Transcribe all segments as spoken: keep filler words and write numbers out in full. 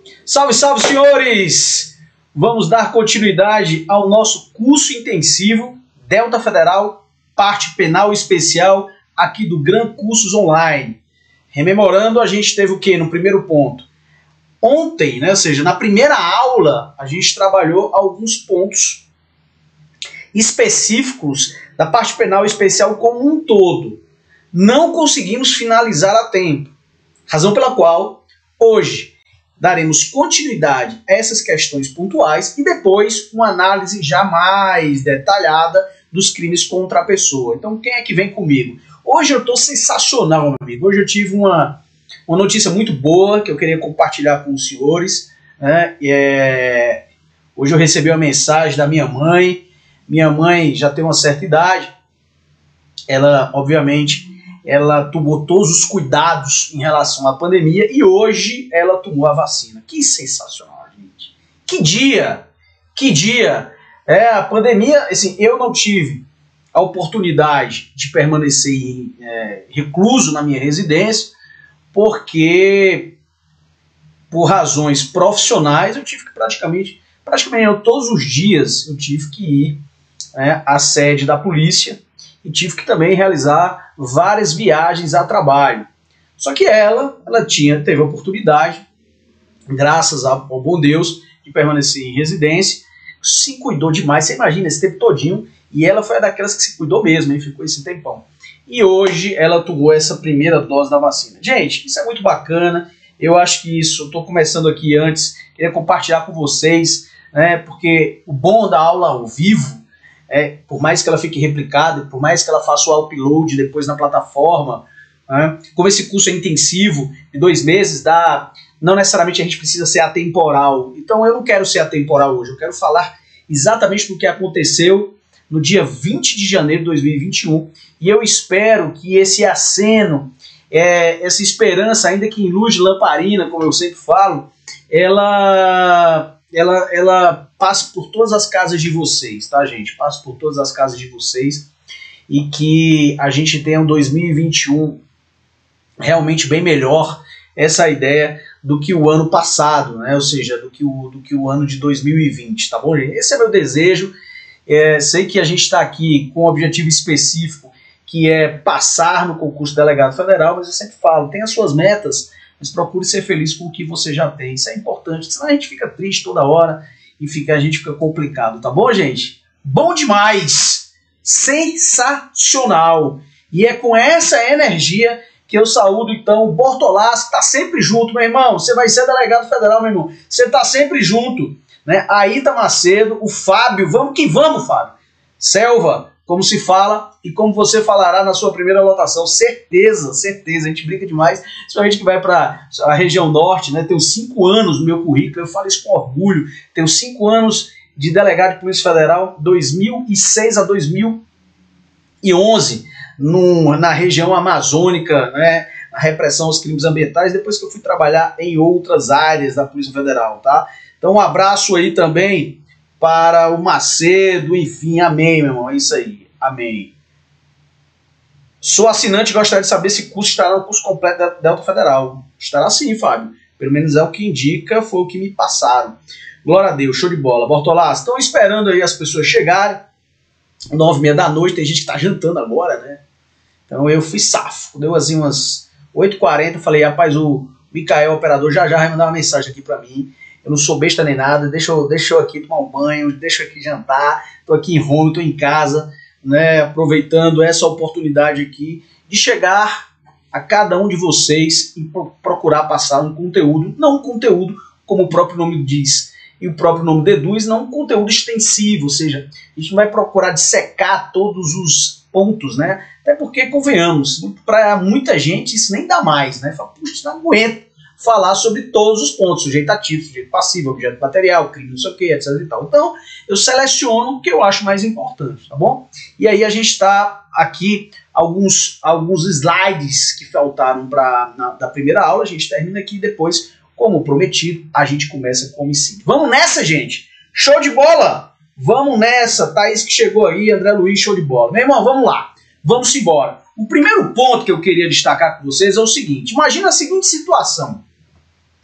Salve, salve, senhores! Vamos dar continuidade ao nosso curso intensivo Delta Federal, parte penal especial aqui do Gran Cursos Online. Rememorando, a gente teve o que no primeiro ponto? Ontem, né, ou seja, na primeira aula, a gente trabalhou alguns pontos específicos da parte penal especial como um todo. Não conseguimos finalizar a tempo, razão pela qual hoje daremos continuidade a essas questões pontuais e depois uma análise já mais detalhada dos crimes contra a pessoa. Então quem é que vem comigo? Hoje eu estou sensacional, meu amigo. Hoje eu tive uma, uma notícia muito boa que eu queria compartilhar com os senhores. Né? É... Hoje eu recebi uma mensagem da minha mãe. Minha mãe já tem uma certa idade. Ela, obviamente, ela tomou todos os cuidados em relação à pandemia e hoje ela tomou a vacina. Que sensacional, gente. Que dia! Que dia! É, a pandemia, assim, eu não tive a oportunidade de permanecer em, é, recluso na minha residência, porque, por razões profissionais, eu tive que praticamente, praticamente eu, todos os dias, eu tive que ir é, à sede da polícia e tive que também realizar várias viagens a trabalho. Só que ela, ela tinha, teve a oportunidade, graças ao bom Deus, de permanecer em residência, se cuidou demais, você imagina, esse tempo todinho, e ela foi daquelas que se cuidou mesmo, hein? Ficou esse tempão. E hoje ela tomou essa primeira dose da vacina. Gente, isso é muito bacana, eu acho que isso, eu estou começando aqui antes, queria compartilhar com vocês, né, porque o bom da aula ao vivo, é, por mais que ela fique replicada, por mais que ela faça o upload depois na plataforma, né, como esse curso é intensivo, de dois meses, dá, não necessariamente a gente precisa ser atemporal. Então eu não quero ser atemporal hoje, eu quero falar exatamente do que aconteceu no dia vinte de janeiro de dois mil e vinte e um, e eu espero que esse aceno, é, essa esperança, ainda que em luz de lamparina, como eu sempre falo, ela, ela, ela passe por todas as casas de vocês, tá, gente? Passe por todas as casas de vocês e que a gente tenha um dois mil e vinte e um realmente bem melhor, essa ideia do que o ano passado, né? Ou seja, do que o, do que o ano de dois mil e vinte, tá bom, gente? Esse é meu desejo. É, sei que a gente está aqui com um objetivo específico, que é passar no concurso de delegado federal, mas eu sempre falo, tenha suas metas, mas procure ser feliz com o que você já tem. Isso é importante, senão a gente fica triste toda hora e fica, a gente fica complicado, tá bom, gente? Bom demais! Sensacional! E é com essa energia que eu saúdo, então, o Bortolassi, que está sempre junto, meu irmão. Você vai ser delegado federal, meu irmão. Você está sempre junto. Né? A Ita Macedo, o Fábio, vamos que vamos, Fábio. Selva, como se fala e como você falará na sua primeira lotação. Certeza, certeza. A gente brinca demais. Principalmente que vai para a região norte, né? Tenho cinco anos no meu currículo, eu falo isso com orgulho. Tenho cinco anos de delegado de Polícia Federal, dois mil e seis a dois mil e onze. No, na região amazônica, né, a repressão aos crimes ambientais, depois que eu fui trabalhar em outras áreas da Polícia Federal, tá? Então um abraço aí também para o Macedo, enfim, amém, meu irmão, é isso aí, amém. Sou assinante e gostaria de saber se o curso estará no curso completo da Delta Federal. Estará sim, Fábio, pelo menos é o que indica, foi o que me passaram. Glória a Deus, show de bola. Bortolassi, estão esperando aí as pessoas chegarem, nove e meia da noite, tem gente que tá jantando agora, né? Então eu fui safo, deu assim umas oito e quarenta, falei, rapaz, o Micael, o operador, já já vai mandar uma mensagem aqui pra mim, eu não sou besta nem nada, deixa eu, deixa eu aqui tomar um banho, deixa eu aqui jantar, tô aqui em home, tô em casa, né, aproveitando essa oportunidade aqui de chegar a cada um de vocês e procurar passar um conteúdo, não um conteúdo, como o próprio nome diz, e o próprio nome deduz, não um conteúdo extensivo, ou seja, a gente não vai procurar dissecar todos os pontos, né? Até porque, convenhamos, para muita gente isso nem dá mais, né? Fala, puxa, não aguento falar sobre todos os pontos, sujeito ativo, sujeito passivo, objeto material, crime, não sei o que, etc e tal. Então, eu seleciono o que eu acho mais importante, tá bom? E aí a gente está aqui, alguns, alguns slides que faltaram pra, na, da primeira aula, a gente termina aqui e depois, como prometido, a gente começa com homicídio. Vamos nessa, gente? Show de bola? Vamos nessa, Thaís que chegou aí, André Luiz, show de bola. Meu irmão, vamos lá, vamos embora. O primeiro ponto que eu queria destacar com vocês é o seguinte, imagina a seguinte situação.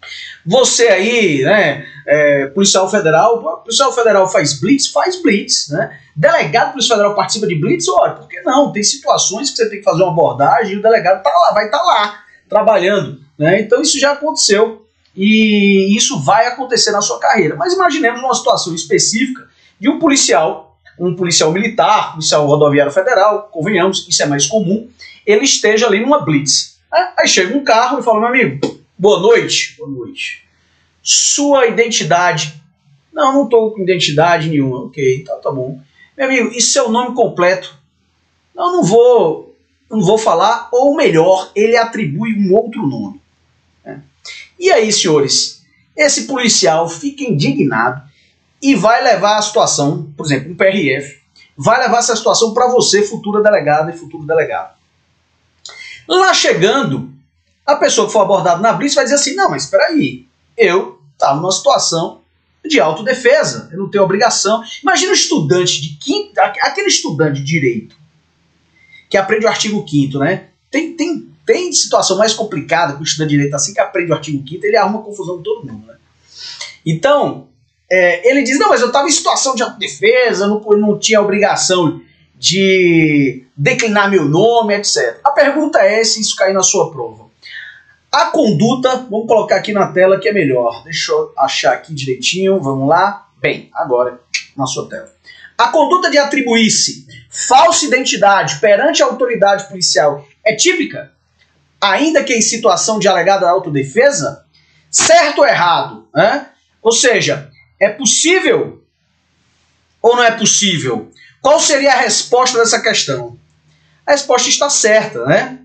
Você aí, né, é, policial federal, policial federal faz blitz? Faz blitz, né? Delegado policial federal participa de blitz? Olha, por que não? Tem situações que você tem que fazer uma abordagem e o delegado tá lá, vai estar tá lá, trabalhando, né? Então isso já aconteceu e isso vai acontecer na sua carreira. Mas imaginemos uma situação específica de um policial, um policial militar, policial rodoviário federal, convenhamos, isso é mais comum, ele esteja ali numa blitz. Aí chega um carro e fala, meu amigo, boa noite. Boa noite. Sua identidade? Não, não estou com identidade nenhuma. Ok, então tá bom. Meu amigo, e seu nome completo? Não, não vou, não vou falar. Ou melhor, ele atribui um outro nome. É. E aí, senhores, esse policial fica indignado e vai levar a situação, por exemplo, um P R F, vai levar essa situação para você, futura delegada e futuro delegado. Lá chegando, a pessoa que for abordada na blitz vai dizer assim, não, mas espera aí, eu estava numa situação de autodefesa, eu não tenho obrigação. Imagina um estudante de quinto, aquele estudante de direito, que aprende o artigo quinto, né? Tem, tem, tem situação mais complicada que o estudante de direito, assim que aprende o artigo quinto, ele arruma confusão com todo mundo, né? Então, é, ele diz, não, mas eu estava em situação de autodefesa, não, não tinha obrigação de declinar meu nome, etcétera. A pergunta é se isso cair na sua prova. A conduta, vamos colocar aqui na tela que é melhor. Deixa eu achar aqui direitinho, vamos lá. Bem, agora na sua tela. A conduta de atribuir-se falsa identidade perante a autoridade policial é típica, ainda que em situação de alegada autodefesa? Certo ou errado? Né? Ou seja, é possível ou não é possível? Qual seria a resposta dessa questão? A resposta está certa, né?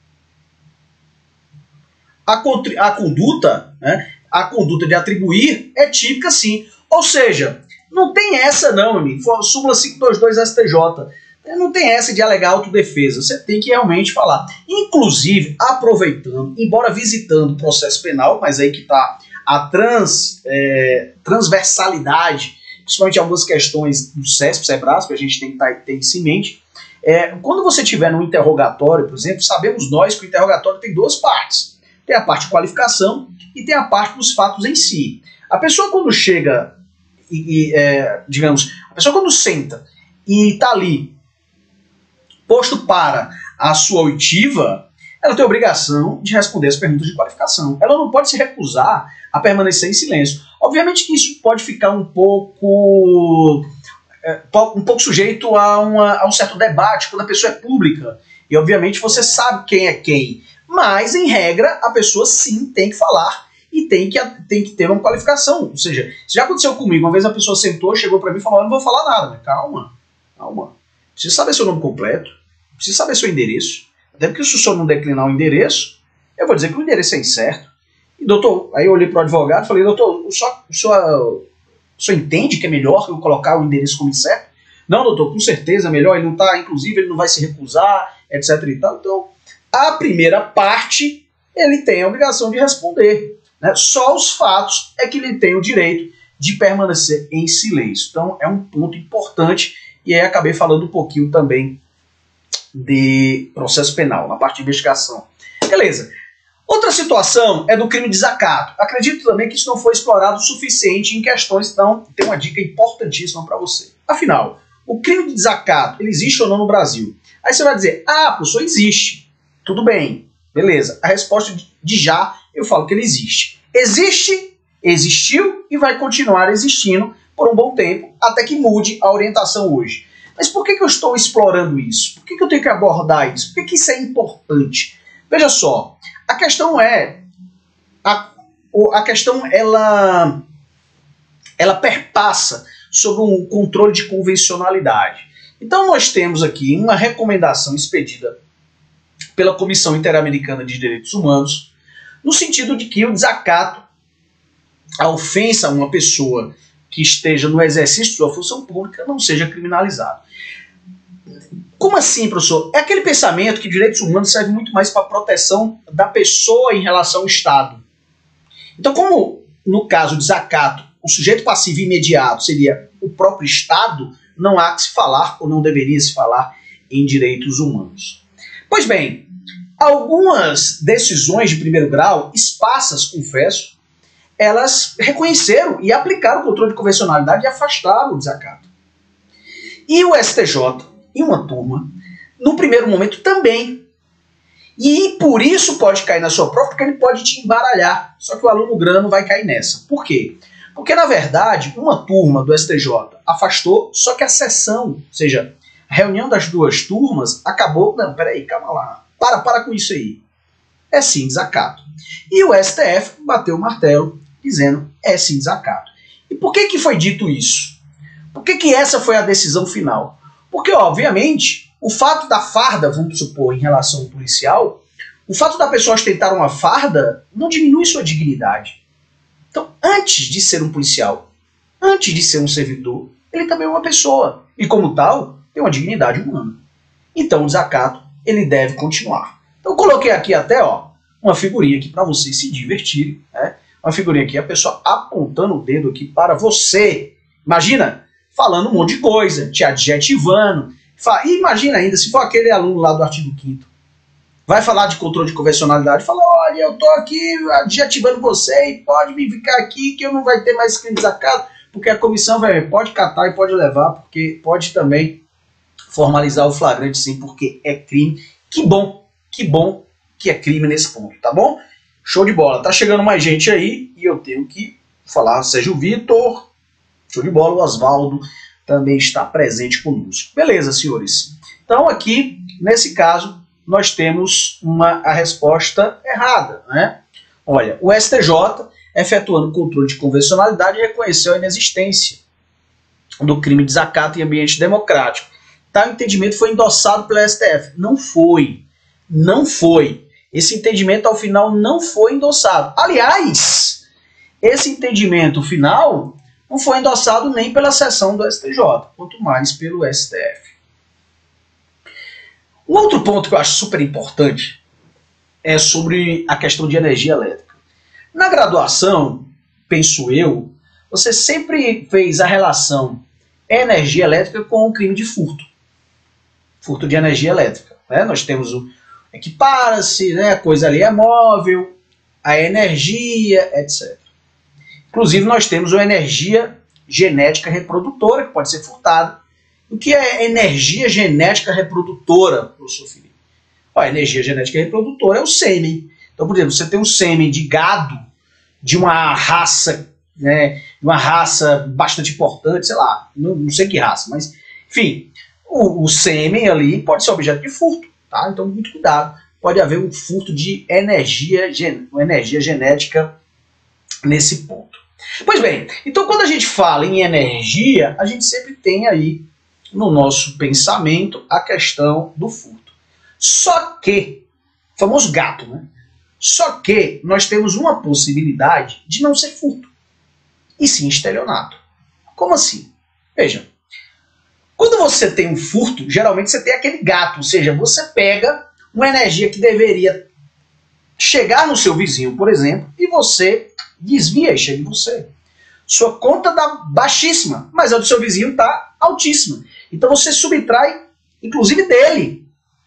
A, a conduta, né? A conduta de atribuir é típica sim. Ou seja, não tem essa não, amigo. Súmula quinhentos e vinte e dois S T J. Não tem essa de alegar autodefesa. Você tem que realmente falar. Inclusive, aproveitando, embora visitando o processo penal, mas aí que está a trans, é, transversalidade, principalmente algumas questões do CESP, SEBRASP, que a gente tem que tá, ter isso em mente. É, quando você tiver no interrogatório, por exemplo, sabemos nós que o interrogatório tem duas partes. Tem a parte de qualificação e tem a parte dos fatos em si. A pessoa quando chega, e, e, é, digamos, a pessoa quando senta e está ali posto para a sua oitiva, ela tem a obrigação de responder as perguntas de qualificação. Ela não pode se recusar a permanecer em silêncio. Obviamente que isso pode ficar um pouco, é, um pouco sujeito a, uma, a um certo debate quando a pessoa é pública. E obviamente você sabe quem é quem. Mas, em regra, a pessoa sim tem que falar e tem que, tem que ter uma qualificação. Ou seja, isso já aconteceu comigo. Uma vez a pessoa sentou, chegou para mim e falou, eu não vou falar nada. Calma, calma. Precisa saber seu nome completo, precisa saber seu endereço. Até porque se o senhor não declinar o endereço, eu vou dizer que o endereço é incerto. E, doutor, aí eu olhei para o advogado e falei, doutor, o senhor, o, senhor, o senhor entende que é melhor eu colocar o endereço como incerto? Não, doutor, com certeza é melhor, ele não está, inclusive ele não vai se recusar, etc e tal. Então, a primeira parte, ele tem a obrigação de responder. Né? Só os fatos é que ele tem o direito de permanecer em silêncio. Então, é um ponto importante. E aí acabei falando um pouquinho também de processo penal, na parte de investigação. Beleza. Outra situação é do crime de desacato. Acredito também que isso não foi explorado o suficiente em questões, então tem uma dica importantíssima para você. Afinal, o crime de desacato, ele existe ou não no Brasil? Aí você vai dizer, ah, professor, existe. Tudo bem, beleza. A resposta de já, eu falo que ele existe. Existe, existiu e vai continuar existindo por um bom tempo, até que mude a orientação hoje. Mas por que, que eu estou explorando isso? Por que, que eu tenho que abordar isso? Por que, que isso é importante? Veja só, a questão é, a, a questão ela, ela perpassa sobre um controle de convencionalidade. Então nós temos aqui uma recomendação expedida pela Comissão Interamericana de Direitos Humanos, no sentido de que o desacato, a ofensa a uma pessoa que esteja no exercício de sua função pública não seja criminalizado. Como assim, professor? É aquele pensamento que direitos humanos serve muito mais para a proteção da pessoa em relação ao Estado. Então, como no caso do desacato, o sujeito passivo imediato seria o próprio Estado, não há que se falar, ou não deveria se falar, em direitos humanos. Pois bem, algumas decisões de primeiro grau, esparsas, confesso, elas reconheceram e aplicaram o controle de convencionalidade e afastaram o desacato. E o S T J, em uma turma, no primeiro momento também. E por isso pode cair na sua prova, porque ele pode te embaralhar. Só que o aluno grano vai cair nessa. Por quê? Porque, na verdade, uma turma do S T J afastou, só que a sessão, ou seja, a reunião das duas turmas acabou... Não, peraí, calma lá. Para, para com isso aí. É sim desacato. E o S T F bateu o martelo, dizendo é sim desacato. E por que que foi dito isso? Por que que essa foi a decisão final? Porque, obviamente, o fato da farda, vamos supor, em relação ao policial, o fato da pessoa ostentar uma farda não diminui sua dignidade. Então, antes de ser um policial, antes de ser um servidor, ele também é uma pessoa. E, como tal, tem uma dignidade humana. Então, o desacato, ele deve continuar. Então, eu coloquei aqui até ó, uma figurinha aqui para vocês se divertirem. Né? Uma figurinha aqui, a pessoa apontando o dedo aqui para você. Imagina, falando um monte de coisa, te adjetivando. E imagina ainda, se for aquele aluno lá do artigo quinto, vai falar de controle de convencionalidade, fala, olha, eu estou aqui adjetivando você e pode me ficar aqui que eu não vai ter mais crime desacato, porque a comissão vai, pode catar e pode levar, porque pode também formalizar o flagrante sim, porque é crime. Que bom, que bom que é crime nesse ponto, tá bom? Show de bola. Tá chegando mais gente aí e eu tenho que falar, Sérgio Vitor, show de bola, o Oswaldo também está presente conosco. Beleza, senhores. Então aqui, nesse caso, nós temos uma, a resposta errada, né? Olha, o S T J, efetuando o controle de convencionalidade, reconheceu a inexistência do crime de desacato em ambiente democrático. Tal entendimento foi endossado pelo S T F. Não foi. Não foi. Esse entendimento, ao final, não foi endossado. Aliás, esse entendimento final não foi endossado nem pela seção do S T J, quanto mais pelo S T F. Um outro ponto que eu acho super importante é sobre a questão de energia elétrica. Na graduação, penso eu, você sempre fez a relação energia elétrica com o crime de furto. Furto de energia elétrica. Né? Nós temos o equipara-se, né? A coisa ali é móvel, a energia, etcétera. Inclusive, nós temos a energia genética reprodutora, que pode ser furtada. O que é energia genética reprodutora, professor Felipe? A energia genética reprodutora é o sêmen. Então, por exemplo, você tem um sêmen de gado de uma raça, né, uma raça bastante importante, sei lá, não, não sei que raça, mas, enfim, o, o sêmen ali pode ser objeto de furto, tá? Então, muito cuidado. Pode haver um furto de energia, gen, energia genética nesse ponto. Pois bem, então quando a gente fala em energia, a gente sempre tem aí no nosso pensamento a questão do furto. Só que, famoso gato, né? Só que nós temos uma possibilidade de não ser furto, e sim estelionato. Como assim? Veja, quando você tem um furto, geralmente você tem aquele gato, ou seja, você pega uma energia que deveria chegar no seu vizinho, por exemplo, e você desvia e chega em você. Sua conta está baixíssima, mas a do seu vizinho está altíssima. Então você subtrai, inclusive dele,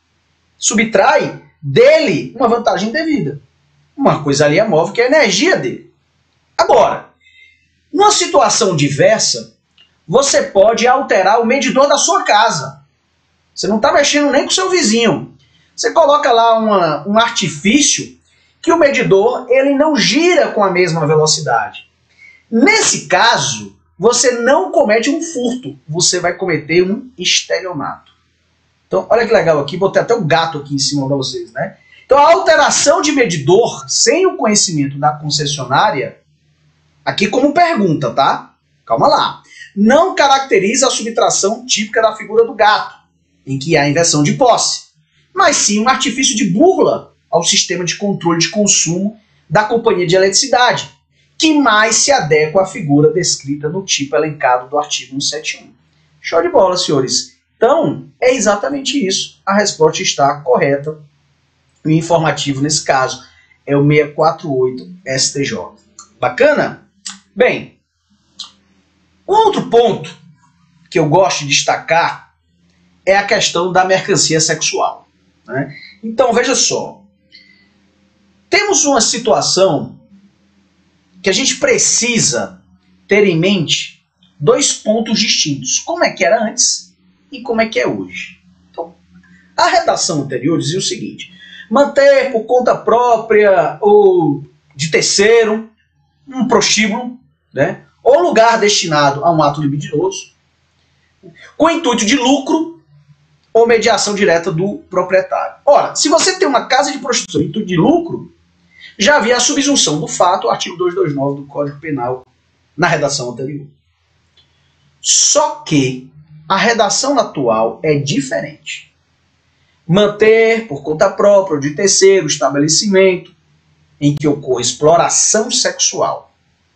subtrai dele uma vantagem devida. Uma coisa ali é móvel, que é a energia dele. Agora, numa situação diversa, você pode alterar o medidor da sua casa. Você não está mexendo nem com o seu vizinho. Você coloca lá uma, um artifício que o medidor ele não gira com a mesma velocidade. Nesse caso, você não comete um furto, você vai cometer um estelionato. Então, olha que legal aqui, botei até um gato aqui em cima para vocês, né? Então, a alteração de medidor sem o conhecimento da concessionária, aqui como pergunta, tá? Calma lá. Não caracteriza a subtração típica da figura do gato, em que há inversão de posse, mas sim um artifício de burla ao sistema de controle de consumo da companhia de eletricidade, que mais se adequa à figura descrita no tipo elencado do artigo cento e setenta e um. Show de bola, senhores. Então, é exatamente isso. A resposta está correta. O informativo, nesse caso, é o seiscentos e quarenta e oito S T J. Bacana? Bem, um outro ponto que eu gosto de destacar é a questão da mercancia sexual. Né? Então, veja só. Temos uma situação que a gente precisa ter em mente dois pontos distintos. Como é que era antes e como é que é hoje. Então, a redação anterior dizia o seguinte: manter por conta própria ou de terceiro um prostíbulo, né, ou lugar destinado a um ato libidinoso, com intuito de lucro ou mediação direta do proprietário. Ora, se você tem uma casa de prostituição com intuito de lucro, já havia a subsunção do fato, artigo duzentos e vinte e nove do Código Penal, na redação anterior. Só que a redação atual é diferente. Manter por conta própria ou de terceiro estabelecimento em que ocorra exploração sexual.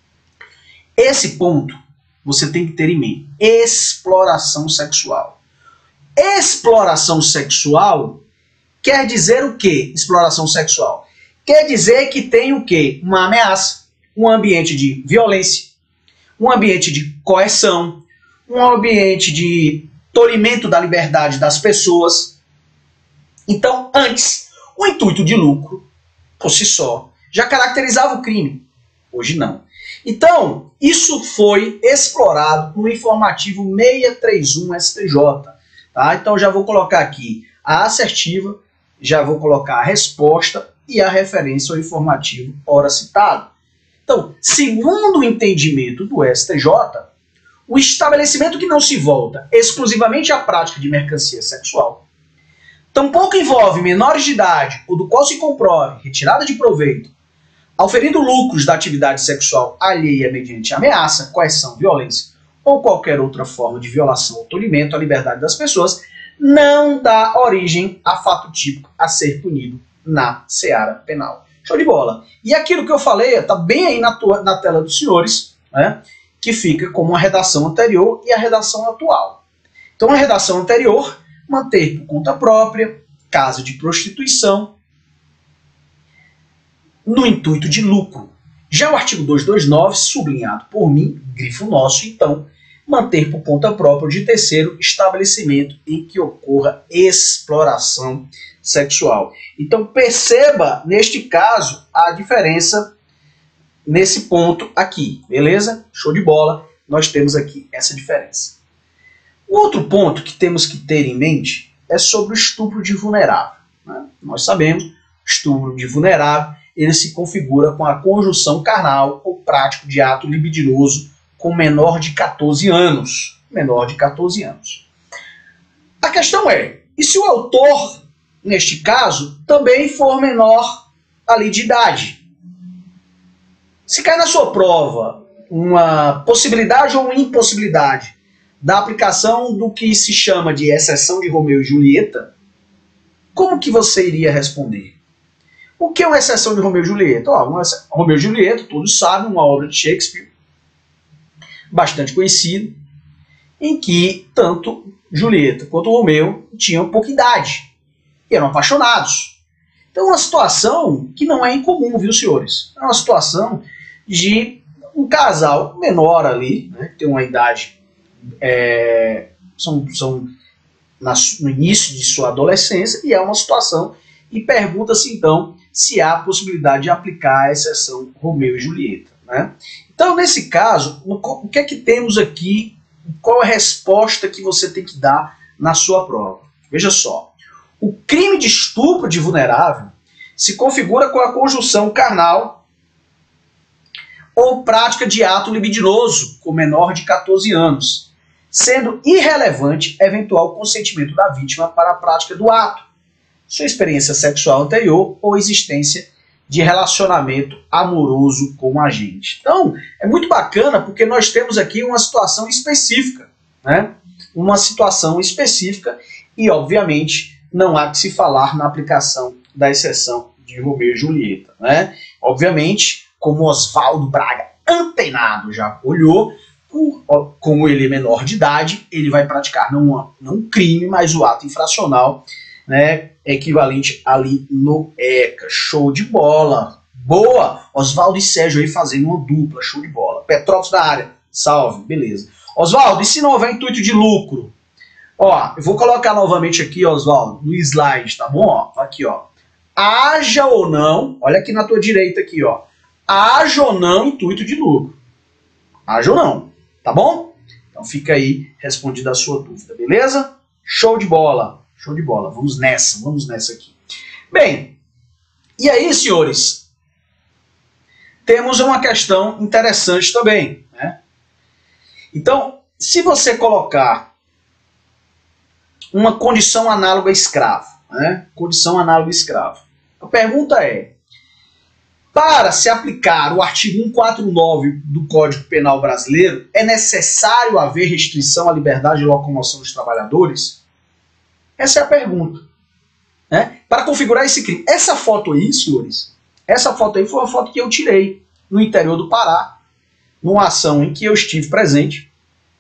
Esse ponto você tem que ter em mente. Exploração sexual. Exploração sexual quer dizer o quê? Exploração sexual quer dizer que tem o quê? Uma ameaça, um ambiente de violência, um ambiente de coerção, um ambiente de tolimento da liberdade das pessoas. Então, antes, o intuito de lucro, por si só, já caracterizava o crime. Hoje não. Então, isso foi explorado no informativo seiscentos e trinta e um S T J. Tá? Então, já vou colocar aqui a assertiva, já vou colocar a resposta e a referência ao informativo ora citado. Então, segundo o entendimento do S T J, o estabelecimento que não se volta exclusivamente à prática de mercancia sexual, tampouco envolve menores de idade ou do qual se comprove retirada de proveito, auferindo lucros da atividade sexual alheia mediante ameaça, coerção, violência ou qualquer outra forma de violação ou tolimento à liberdade das pessoas, não dá origem a fato típico a ser punido na seara penal. Show de bola. E aquilo que eu falei está bem aí na, tua, na tela dos senhores, né, que fica como a redação anterior e a redação atual. Então, a redação anterior, manter por conta própria, casa de prostituição, no intuito de lucro. Já o artigo duzentos e vinte e nove, sublinhado por mim, grifo nosso, então, manter por conta própria de terceiro estabelecimento em que ocorra exploração sexual. Então, perceba, neste caso, a diferença nesse ponto aqui, beleza? Show de bola, nós temos aqui essa diferença. O outro ponto que temos que ter em mente é sobre o estupro de vulnerável. Né? Nós sabemos, estupro de vulnerável, ele se configura com a conjunção carnal ou prático de ato libidinoso com menor de quatorze anos. Menor de quatorze anos. A questão é, e se o autor, neste caso, também for menor ali de idade? Se cai na sua prova uma possibilidade ou uma impossibilidade da aplicação do que se chama de exceção de Romeu e Julieta, como que você iria responder? O que é uma exceção de Romeu e Julieta? Ó, uma, Romeu e Julieta, todos sabem, uma obra de Shakespeare, bastante conhecida, em que tanto Julieta quanto Romeu tinham pouca idade e eram apaixonados. Então é uma situação que não é incomum, viu, senhores? É uma situação de um casal menor ali, né, que tem uma idade, é, são, são na, no início de sua adolescência, e é uma situação, e pergunta-se então se há possibilidade de aplicar a exceção Romeu e Julieta. Né? Então, nesse caso, o que é que temos aqui? Qual é a resposta que você tem que dar na sua prova? Veja só, o crime de estupro de vulnerável se configura com a conjunção carnal ou prática de ato libidinoso com menor de quatorze anos, sendo irrelevante eventual consentimento da vítima para a prática do ato, sua experiência sexual anterior ou existência de relacionamento amoroso com o agente. Então, é muito bacana porque nós temos aqui uma situação específica, né? Uma situação específica e, obviamente, não há que se falar na aplicação da exceção de Romeu e Julieta, né? Obviamente, como Oswaldo Braga, antenado, já olhou, por, como ele é menor de idade, ele vai praticar não, não um crime, mas o ato infracional, né, equivalente ali no ECA. Show de bola. Boa! Oswaldo e Sérgio aí fazendo uma dupla. Show de bola. Petrópolis da área. Salve. Beleza. Oswaldo, e se não houver intuito de lucro? Ó, eu vou colocar novamente aqui, Oswaldo, no slide, tá bom? Ó, aqui, ó. Haja ou não, olha aqui na tua direita aqui, ó. haja ou não intuito de lucro. Haja ou não, tá bom? Então fica aí respondida a sua dúvida, beleza? Show de bola, show de bola. Vamos nessa, vamos nessa aqui. Bem, e aí, senhores, temos uma questão interessante também, né? Então, se você colocar uma condição análoga a escravo, né? Condição análoga a escravo. A pergunta é, para se aplicar o artigo cento e quarenta e nove do Código Penal Brasileiro, é necessário haver restrição à liberdade de locomoção dos trabalhadores? Essa é a pergunta, né? Para configurar esse crime. Essa foto aí, senhores, essa foto aí foi uma foto que eu tirei no interior do Pará, numa ação em que eu estive presente.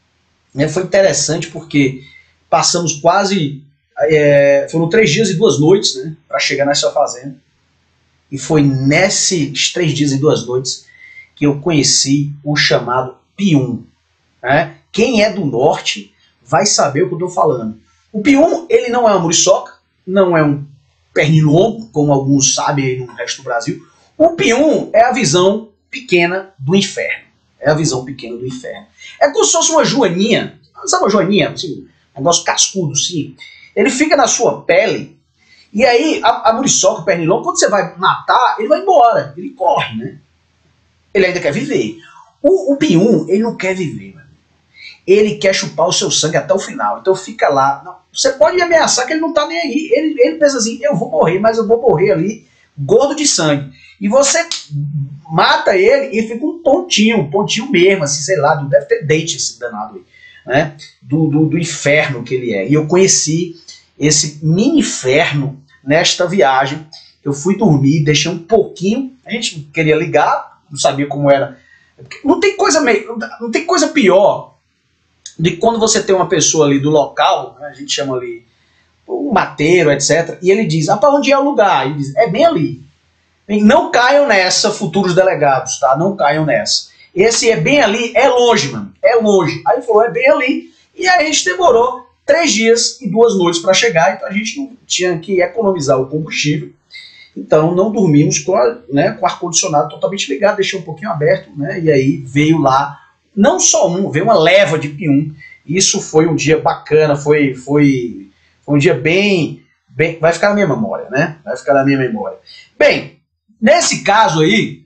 É, foi interessante porque passamos quase, é, foram três dias e duas noites, né, para chegar nessa fazenda. E foi nesses três dias e duas noites que eu conheci o chamado pium, né? Quem é do norte vai saber o que eu estou falando. O pium, ele não é uma muriçoca, não é um pernilongo, como alguns sabem aí no resto do Brasil. O pium é a visão pequena do inferno. É a visão pequena do inferno. É como se fosse uma joaninha, sabe uma joaninha, assim, um negócio cascudo, assim. Ele fica na sua pele. E aí, a, a muriçoca, o pernilongo, quando você vai matar, ele vai embora, ele corre, né? Ele ainda quer viver. O, o pium, ele não quer viver, mano. Ele quer chupar o seu sangue até o final. Então fica lá. Não, você pode me ameaçar que ele não tá nem aí. Ele, ele pensa assim, eu vou morrer, mas eu vou morrer ali, gordo de sangue. E você mata ele e fica um pontinho, um pontinho mesmo, assim, sei lá, deve ter dente esse danado aí, né? Do, do, do inferno que ele é. E eu conheci esse mini inferno nesta viagem. Eu fui dormir, deixei um pouquinho, a gente queria ligar, não sabia como era. Não tem coisa, meio, não tem coisa pior de quando você tem uma pessoa ali do local, né, a gente chama ali um mateiro, etcétera. E ele diz, ah, para onde é o lugar? Ele diz, é bem ali. Não caiam nessa, futuros delegados, tá? Não caiam nessa. Esse é bem ali, é longe, mano, é longe. Aí ele falou, é bem ali. E aí a gente demorou três dias e duas noites para chegar, então a gente não tinha que economizar o combustível. Então não dormimos com, a, né, com o ar-condicionado totalmente ligado, deixei um pouquinho aberto, né? E aí veio lá, não só um, veio uma leva de pium. Isso foi um dia bacana, foi, foi, foi um dia bem, bem... Vai ficar na minha memória, né? Vai ficar na minha memória. Bem, nesse caso aí,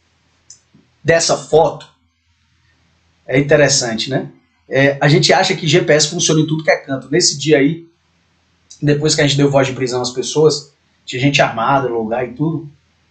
dessa foto, é interessante, né? É, a gente acha que G P S funciona em tudo que é canto. Nesse dia aí, depois que a gente deu voz de prisão às pessoas, tinha gente armada no lugar e tudo.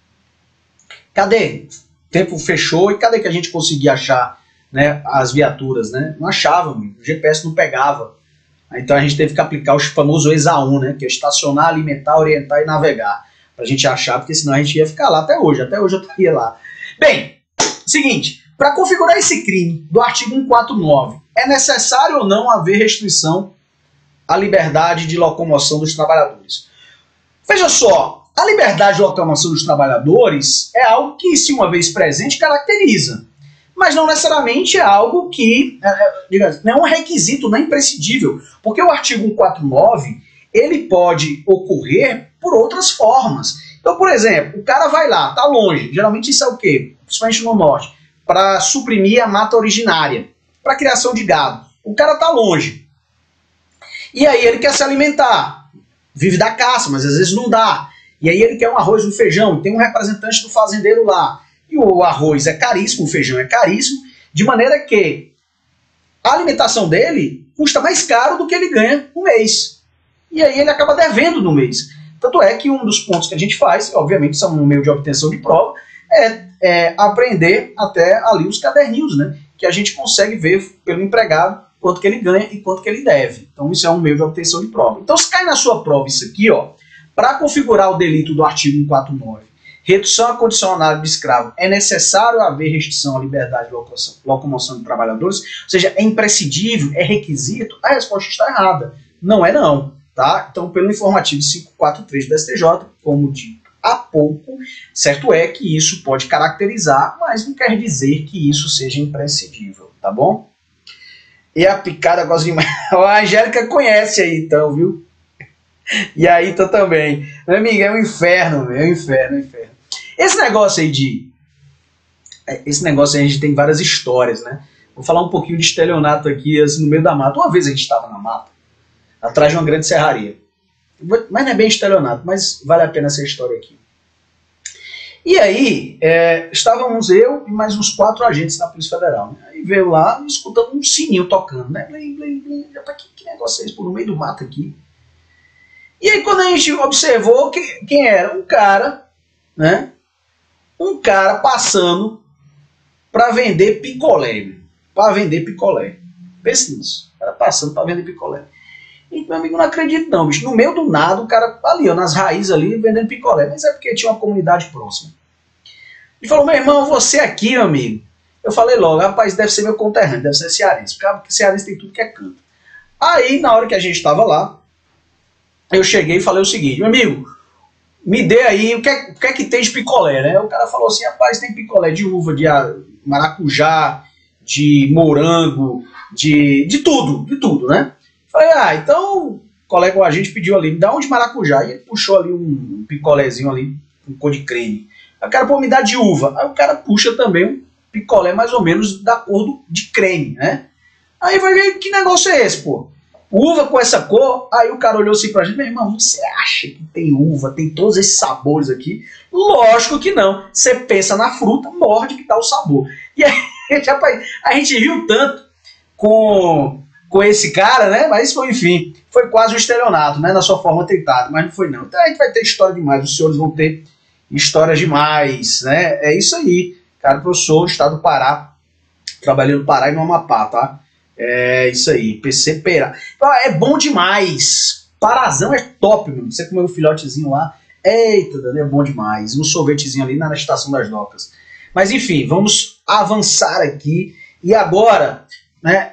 Cadê? O tempo fechou e cadê que a gente conseguia achar, né, as viaturas, né? Não achava, o G P S não pegava. Então a gente teve que aplicar o famoso ESA-um, né, que é estacionar, alimentar, orientar e navegar, pra gente achar, porque senão a gente ia ficar lá até hoje. Até hoje eu estaria lá. Bem, seguinte, para configurar esse crime do artigo cento e quarenta e nove, é necessário ou não haver restrição à liberdade de locomoção dos trabalhadores? Veja só, a liberdade de locomoção dos trabalhadores é algo que, se uma vez presente, caracteriza. Mas não necessariamente é algo que, é, diga, não é um requisito, não é imprescindível. Porque o artigo cento e quarenta e nove, ele pode ocorrer por outras formas. Então, por exemplo, o cara vai lá, tá longe, geralmente isso é o quê? Principalmente no norte, para suprimir a mata originária, para criação de gado. O cara tá longe. E aí ele quer se alimentar. Vive da caça, mas às vezes não dá. E aí ele quer um arroz e um feijão. Tem um representante do fazendeiro lá. E o arroz é caríssimo, o feijão é caríssimo. De maneira que a alimentação dele custa mais caro do que ele ganha no mês. E aí ele acaba devendo no mês. Tanto é que um dos pontos que a gente faz, obviamente são um meio de obtenção de prova, é, é aprender até ali os caderninhos, né? Que a gente consegue ver pelo empregado quanto que ele ganha e quanto que ele deve. Então isso é um meio de obtenção de prova. Então se cai na sua prova isso aqui, ó, para configurar o delito do artigo cento e quarenta e nove, redução à condição análoga de escravo, é necessário haver restrição à liberdade de locomoção, locomoção de trabalhadores, ou seja, é imprescindível, é requisito, a resposta está errada. Não é não, tá? Então pelo informativo quinhentos e quarenta e três do S T J, como dito há pouco, certo é que isso pode caracterizar, mas não quer dizer que isso seja imprescindível, tá bom? E a picada gosta demais. A Angélica conhece aí então, viu? E a Ita também. Meu amigo, é um inferno, é um inferno, é um inferno. Esse negócio aí de esse negócio aí, a gente tem várias histórias, né? Vou falar um pouquinho de estelionato aqui, assim, no meio da mata. Uma vez a gente estava na mata, atrás de uma grande serraria. Mas não é bem estelionato, mas vale a pena essa história aqui. E aí, é, estávamos eu e mais uns quatro agentes da Polícia Federal. Né? Aí veio lá, escutando um sininho tocando, né? Blim, blim, blim. Que, que negócio é esse, por no meio do mato aqui? E aí, quando a gente observou, que, quem era? Um cara, né? Um cara passando para vender picolé. Para vender picolé. Pense nisso. O cara passando para vender picolé. E meu amigo, não acredito não, bicho. No meio do nada, o cara ali, ó, nas raízes ali, vendendo picolé. Mas é porque tinha uma comunidade próxima. Ele falou, meu irmão, você aqui, meu amigo. Eu falei logo, rapaz, deve ser meu conterrâneo, deve ser cearense. Porque cearense tem tudo que é canto. Aí, na hora que a gente estava lá, eu cheguei e falei o seguinte, meu amigo, me dê aí, o que, é, o que é que tem de picolé, né? O cara falou assim, rapaz, tem picolé de uva, de maracujá, de morango, de, de tudo, de tudo, né? Falei, ah, então o colega, a gente pediu ali, me dá um de maracujá. E ele puxou ali um picolézinho ali, com cor de creme. Aí o cara, pô, me dá de uva. Aí o cara puxa também um picolé mais ou menos da cor do, de creme, né? Aí eu falei, que negócio é esse, pô? Uva com essa cor? Aí o cara olhou assim pra gente, meu irmão, você acha que tem uva, tem todos esses sabores aqui? Lógico que não. Você pensa na fruta, morde que tá o sabor. E aí, rapaz, a gente riu tanto com... com esse cara, né? Mas foi, enfim, foi quase um estelionato, né? Na sua forma tentada, mas não foi não. Então a gente vai ter história demais, os senhores vão ter histórias demais, né? É isso aí. Cara, professor, estado do Pará, trabalhando no Pará e no Amapá, tá? É isso aí, P C Pera. É bom demais. Parazão é top, meu. Você comeu um filhotezinho lá, eita, Dani, é bom demais. Um sorvetezinho ali na Estação das Docas. Mas enfim, vamos avançar aqui. E agora, né?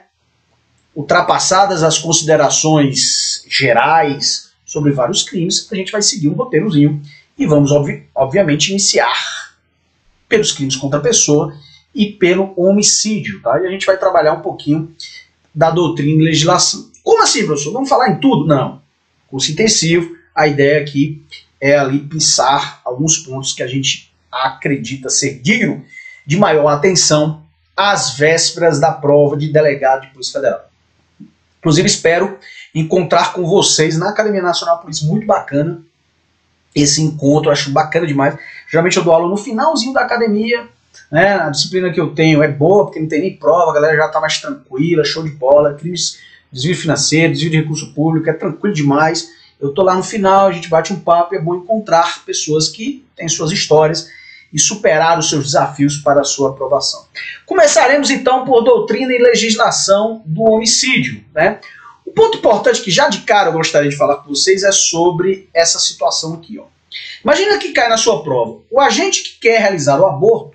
Ultrapassadas as considerações gerais sobre vários crimes, a gente vai seguir um roteirozinho e vamos, obvi obviamente, iniciar pelos crimes contra a pessoa e pelo homicídio, tá? E a gente vai trabalhar um pouquinho da doutrina e legislação. Como assim, professor? Vamos falar em tudo? Não. Curso intensivo, a ideia aqui é ali pensar alguns pontos que a gente acredita ser digno de maior atenção às vésperas da prova de delegado de Polícia Federal. Inclusive, espero encontrar com vocês na Academia Nacional de Polícia. Muito bacana esse encontro, acho bacana demais. Geralmente eu dou aula no finalzinho da academia, né? A disciplina que eu tenho é boa, porque não tem nem prova, a galera já está mais tranquila, show de bola, crimes, desvio financeiro, desvio de recurso público, é tranquilo demais. Eu estou lá no final, a gente bate um papo e é bom encontrar pessoas que têm suas histórias e superar os seus desafios para a sua aprovação. Começaremos então por doutrina e legislação do homicídio, né? O ponto importante que já de cara eu gostaria de falar com vocês é sobre essa situação aqui, ó. Imagina que cai na sua prova, o agente que quer realizar o aborto,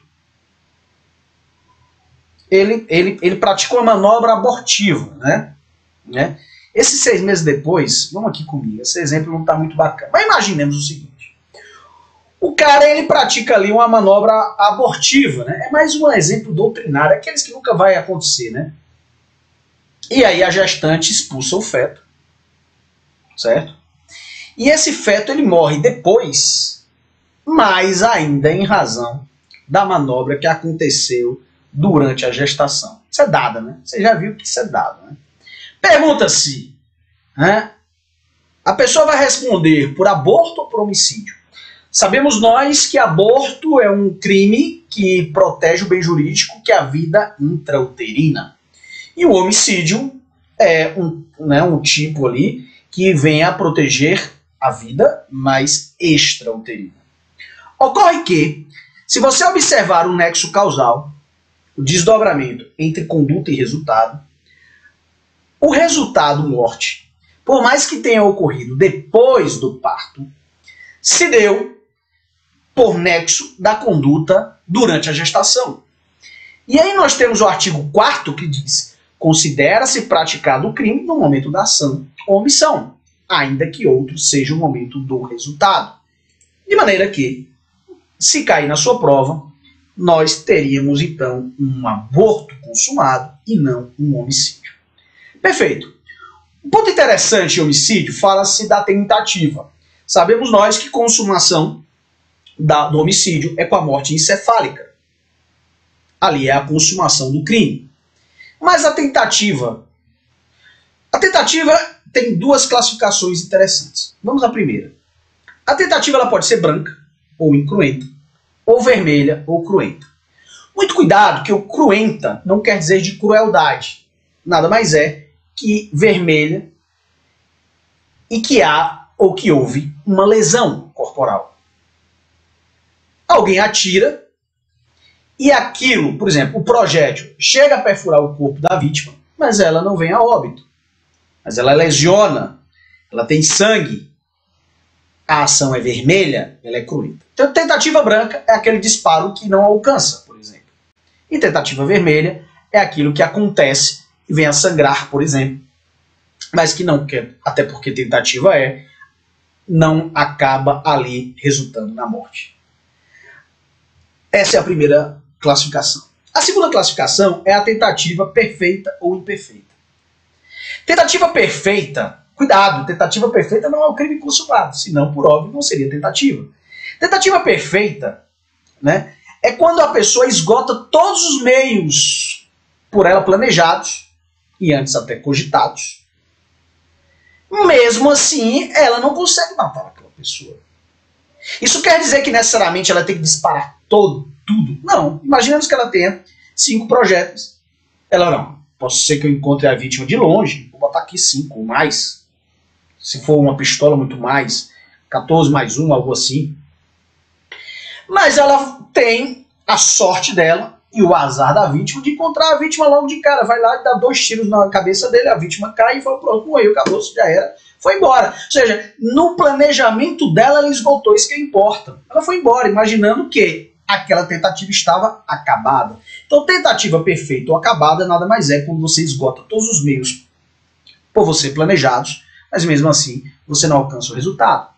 ele, ele, ele pratica uma manobra abortiva, né? né? Esses seis meses depois, vamos aqui comigo, esse exemplo não está muito bacana, mas imaginemos o seguinte. O cara, ele pratica ali uma manobra abortiva, né? É mais um exemplo doutrinário, aqueles que nunca vai acontecer, né? E aí a gestante expulsa o feto, certo? E esse feto, ele morre depois, mais ainda em razão da manobra que aconteceu durante a gestação. Isso é dado, né? Você já viu que isso é dado, né? Pergunta-se, né? A pessoa vai responder por aborto ou por homicídio? Sabemos nós que aborto é um crime que protege o bem jurídico, que é a vida intrauterina. E o homicídio é um, né, um tipo ali que vem a proteger a vida mais extrauterina. Ocorre que, se você observar o nexo causal, o desdobramento entre conduta e resultado, o resultado morte, por mais que tenha ocorrido depois do parto, se deu por nexo da conduta durante a gestação. E aí nós temos o artigo quarto que diz: considera-se praticado o crime no momento da ação ou omissão, ainda que outro seja o momento do resultado. De maneira que, se cair na sua prova, nós teríamos então um aborto consumado e não um homicídio. Perfeito. Um ponto interessante em homicídio, fala-se da tentativa. Sabemos nós que consumação da, do homicídio é com a morte encefálica. ali é a consumação do crime. Mas a tentativa, a tentativa tem duas classificações interessantes. Vamos à primeira. A tentativa ela pode ser branca ou incruenta, ou vermelha ou cruenta. Muito cuidado, que o cruenta não quer dizer de crueldade. Nada mais é que vermelha e que há ou que houve uma lesão corporal. Alguém atira e aquilo, por exemplo, o projétil chega a perfurar o corpo da vítima, mas ela não vem a óbito. Mas ela lesiona, ela tem sangue. A ação é vermelha, ela é cruenta. Então, tentativa branca é aquele disparo que não alcança, por exemplo. E tentativa vermelha é aquilo que acontece e vem a sangrar, por exemplo, mas que não quer, até porque tentativa é, não acaba ali resultando na morte. Essa é a primeira classificação. A segunda classificação é a tentativa perfeita ou imperfeita. Tentativa perfeita, cuidado, tentativa perfeita não é o crime consumado, senão, por óbvio, não seria tentativa. Tentativa perfeita, né, é quando a pessoa esgota todos os meios por ela planejados e antes até cogitados. Mesmo assim, ela não consegue matar aquela pessoa. Isso quer dizer que necessariamente ela tem que disparar todo, tudo? Não. Imaginemos que ela tenha cinco projéteis. Ela não. Posso ser que eu encontre a vítima de longe. Vou botar aqui cinco ou mais. Se for uma pistola, muito mais. quatorze mais um, algo assim. Mas ela tem a sorte dela e o azar da vítima de encontrar a vítima logo de cara. Vai lá e dá dois tiros na cabeça dele, a vítima cai e fala, pronto, morreu, acabou, já era. Foi embora. Ou seja, no planejamento dela, ela esgotou, isso que importa. Ela foi embora, imaginando que aquela tentativa estava acabada. Então, tentativa perfeita ou acabada nada mais é quando você esgota todos os meios por você planejados, mas mesmo assim você não alcança o resultado.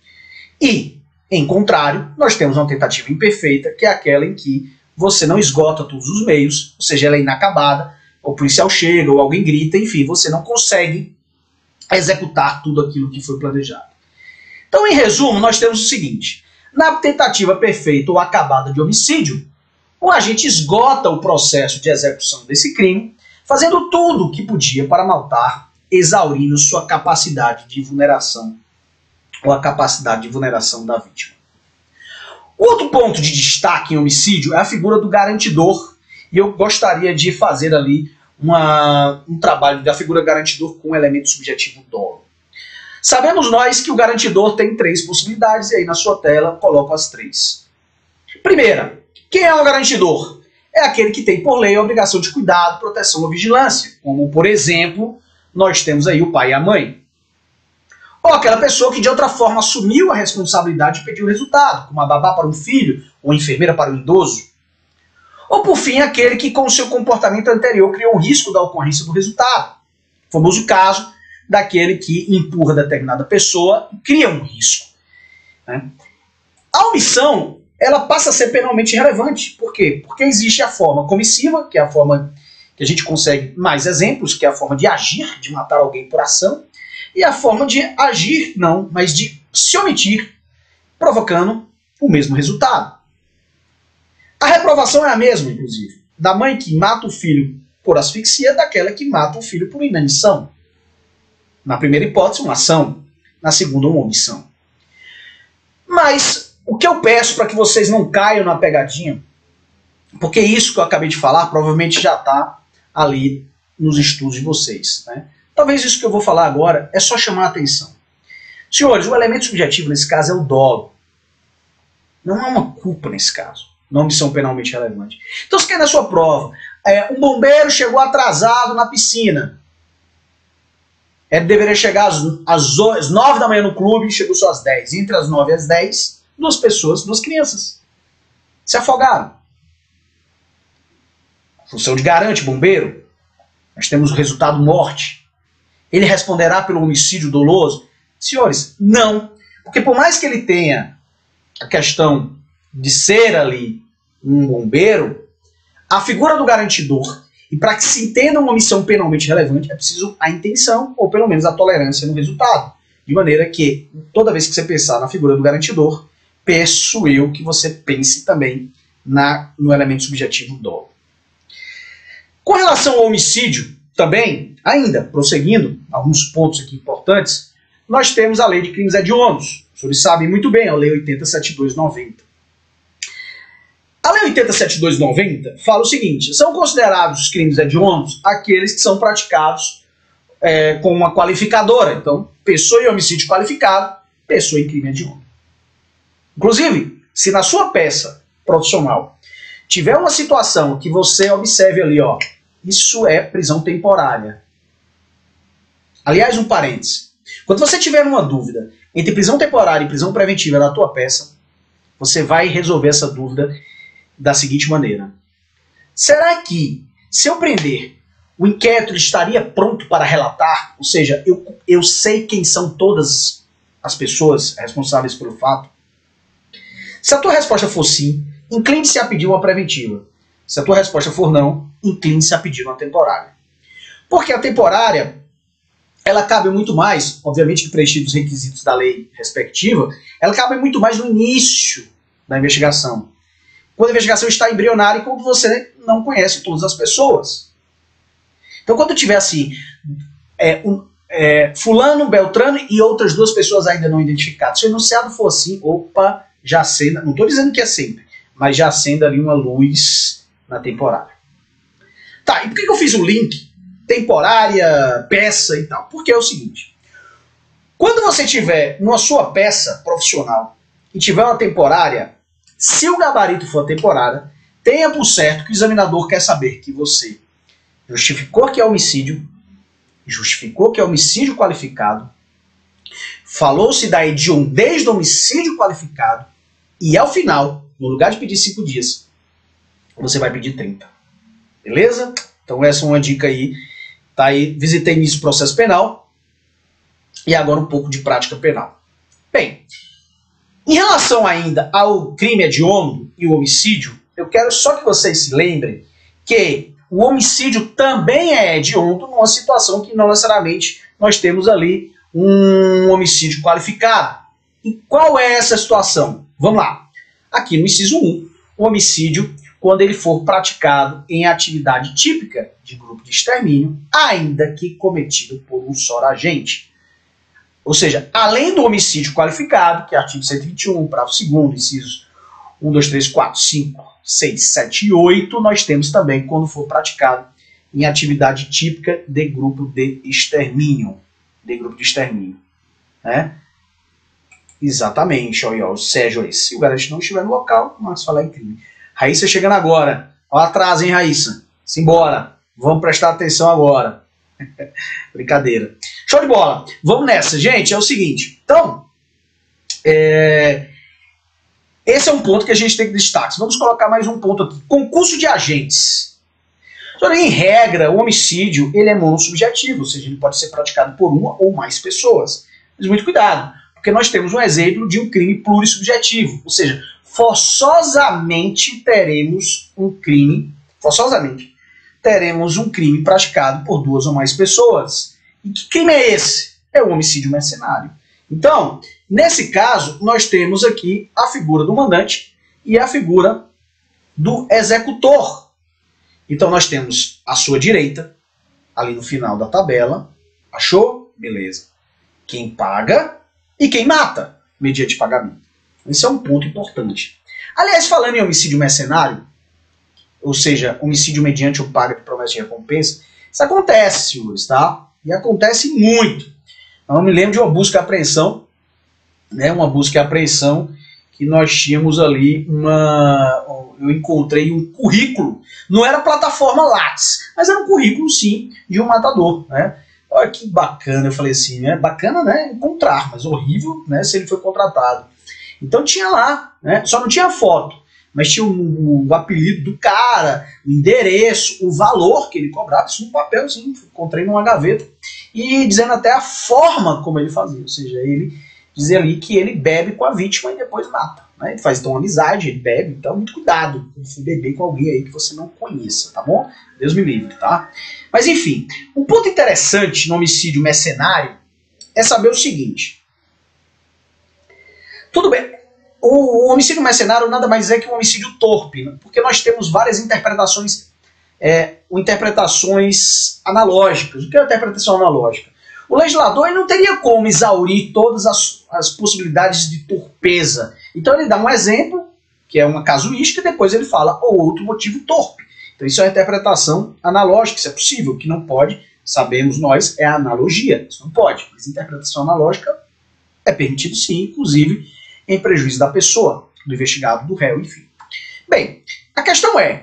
E, em contrário, nós temos uma tentativa imperfeita, que é aquela em que você não esgota todos os meios, ou seja, ela é inacabada, o policial chega, ou alguém grita, enfim, você não consegue executar tudo aquilo que foi planejado. Então, em resumo, nós temos o seguinte: na tentativa perfeita ou acabada de homicídio, o agente esgota o processo de execução desse crime, fazendo tudo o que podia para matar, exaurindo sua capacidade de vulneração ou a capacidade de vulneração da vítima. Outro ponto de destaque em homicídio é a figura do garantidor, e eu gostaria de fazer ali uma, um trabalho da figura garantidor com o elemento subjetivo dolo. Sabemos nós que o garantidor tem três possibilidades, e aí na sua tela coloco as três. Primeira, quem é o garantidor? É aquele que tem por lei a obrigação de cuidado, proteção ou vigilância, como por exemplo, nós temos aí o pai e a mãe. Ou aquela pessoa que de outra forma assumiu a responsabilidade e pediu o resultado, como a babá para um filho ou a enfermeira para um idoso. Ou por fim, aquele que com o seu comportamento anterior criou um risco da ocorrência do resultado. O famoso caso daquele que empurra determinada pessoa e cria um risco, né? A omissão, ela passa a ser penalmente relevante. Por quê? Porque existe a forma comissiva, que é a forma que a gente consegue mais exemplos, que é a forma de agir, de matar alguém por ação, e a forma de agir, não, mas de se omitir, provocando o mesmo resultado. A reprovação é a mesma, inclusive, da mãe que mata o filho por asfixia, daquela que mata o filho por inanição. Na primeira hipótese, uma ação. Na segunda, uma omissão. Mas o que eu peço para que vocês não caiam na pegadinha, porque isso que eu acabei de falar provavelmente já está ali nos estudos de vocês, né? Talvez isso que eu vou falar agora é só chamar a atenção. Senhores, o elemento subjetivo nesse caso é o dolo. Não há uma culpa nesse caso. Não omissão penalmente relevante. Então, se quer na sua prova, é, um bombeiro chegou atrasado na piscina. Ele deveria chegar às, às, às nove da manhã no clube e chegou só às dez. Entre as nove e as dez, duas pessoas, duas crianças se afogaram. Função de garante, bombeiro. Nós temos o resultado morte. Ele responderá pelo homicídio doloso? Senhores, não. Porque por mais que ele tenha a questão de ser ali um bombeiro, a figura do garantidor, e para que se entenda uma omissão penalmente relevante, é preciso a intenção, ou pelo menos a tolerância no resultado. De maneira que, toda vez que você pensar na figura do garantidor, peço eu que você pense também na, no elemento subjetivo dolo. Com relação ao homicídio, também, ainda prosseguindo, alguns pontos aqui importantes, nós temos a lei de crimes hediondos. Os senhores sabem muito bem, a lei oitenta mil setecentos e noventa. A lei oitenta mil setecentos e noventa fala o seguinte: são considerados crimes hediondos aqueles que são praticados é, com uma qualificadora. Então, pessoa em homicídio qualificado, pessoa em crime hediondo. Inclusive, se na sua peça profissional tiver uma situação que você observe ali, ó, isso é prisão temporária. Aliás, um parênteses. Quando você tiver uma dúvida entre prisão temporária e prisão preventiva da tua peça, você vai resolver essa dúvida da seguinte maneira: será que, se eu prender, o inquérito estaria pronto para relatar? Ou seja, eu, eu sei quem são todas as pessoas responsáveis pelo fato? Se a tua resposta for sim, incline-se a pedir uma preventiva. Se a tua resposta for não, incline-se a pedir uma temporária. Porque a temporária, ela cabe muito mais, obviamente que preenchidos os requisitos da lei respectiva, ela cabe muito mais no início da investigação. Quando a investigação está embrionária e quando você não conhece todas as pessoas. Então, quando tiver assim, é, um, é, fulano, beltrano e outras duas pessoas ainda não identificadas, se o enunciado for assim, opa, já acenda, não estou dizendo que é sempre, mas já acenda ali uma luz na temporária. Tá, e por que eu fiz o link temporária, peça e tal? Porque é o seguinte: quando você tiver numa sua peça profissional e tiver uma temporária, se o gabarito for temporária, tenha por certo que o examinador quer saber que você justificou que é homicídio, justificou que é homicídio qualificado, falou-se da hediondez do homicídio qualificado e, ao final, no lugar de pedir cinco dias, você vai pedir trinta. Beleza? Então essa é uma dica aí. Tá aí, visitei início do processo penal e agora um pouco de prática penal. Bem, em relação ainda ao crime hediondo e o homicídio, eu quero só que vocês se lembrem que o homicídio também é hediondo numa situação que não necessariamente nós temos ali um homicídio qualificado. E qual é essa situação? Vamos lá. Aqui no inciso um, o homicídio quando ele for praticado em atividade típica de grupo de extermínio, ainda que cometido por um só agente. Ou seja, além do homicídio qualificado, que é artigo cento e vinte e um, parágrafo segundo, incisos um, dois, três, quatro, cinco, seis, sete e oito, nós temos também quando for praticado em atividade típica de grupo de extermínio. De grupo de extermínio. Né? Exatamente, ó, ó, o Sérgio aí. Se o garante não estiver no local, mas falar em crime. Raíssa chegando agora. Olha atrás, hein, Raíssa? Simbora. Vamos prestar atenção agora. Brincadeira. Show de bola. Vamos nessa. Gente, é o seguinte. Então, é... esse é um ponto que a gente tem que destacar. Vamos colocar mais um ponto aqui. Concurso de agentes. Então, em regra, o homicídio ele é monossubjetivo, ou seja, ele pode ser praticado por uma ou mais pessoas. Mas muito cuidado, porque nós temos um exemplo de um crime plurissubjetivo, ou seja, forçosamente teremos um crime, forçosamente teremos um crime praticado por duas ou mais pessoas. E que crime é esse? É o homicídio mercenário. Então, nesse caso, nós temos aqui a figura do mandante e a figura do executor. Então, nós temos à sua direita, ali no final da tabela, achou? Beleza. Quem paga e quem mata, mediante pagamento. Esse é um ponto importante. Aliás, falando em homicídio mercenário, ou seja, homicídio mediante o pago de promessa de recompensa, isso acontece, senhores, tá? E acontece muito. Eu me lembro de uma busca e apreensão, né? Uma busca e apreensão que nós tínhamos ali uma... Eu encontrei um currículo, não era plataforma Lattes, mas era um currículo, sim, de um matador, né? Olha que bacana, eu falei assim, né? Bacana, né? Encontrar, mas horrível, né? Se ele foi contratado. Então tinha lá, né? Só não tinha foto, mas tinha o, o apelido do cara, o endereço, o valor que ele cobrava, isso no papelzinho, encontrei numa gaveta, e dizendo até a forma como ele fazia, ou seja, ele dizia ali que ele bebe com a vítima e depois mata, né? Ele faz então amizade, ele bebe, então muito cuidado quando for beber com alguém aí que você não conheça, tá bom? Deus me livre, tá? Mas enfim, um ponto interessante no homicídio mercenário é saber o seguinte. Tudo bem, o, o homicídio mercenário nada mais é que um homicídio torpe, né? Porque nós temos várias interpretações, é, interpretações analógicas. O que é a interpretação analógica? O legislador ele não teria como exaurir todas as, as possibilidades de torpeza. Então ele dá um exemplo, que é uma casuística, e depois ele fala ou outro motivo torpe. Então isso é uma interpretação analógica, isso é possível. O que não pode, sabemos nós, é a analogia. Isso não pode. Mas interpretação analógica é permitido sim, inclusive em prejuízo da pessoa, do investigado, do réu, enfim. Bem, a questão é,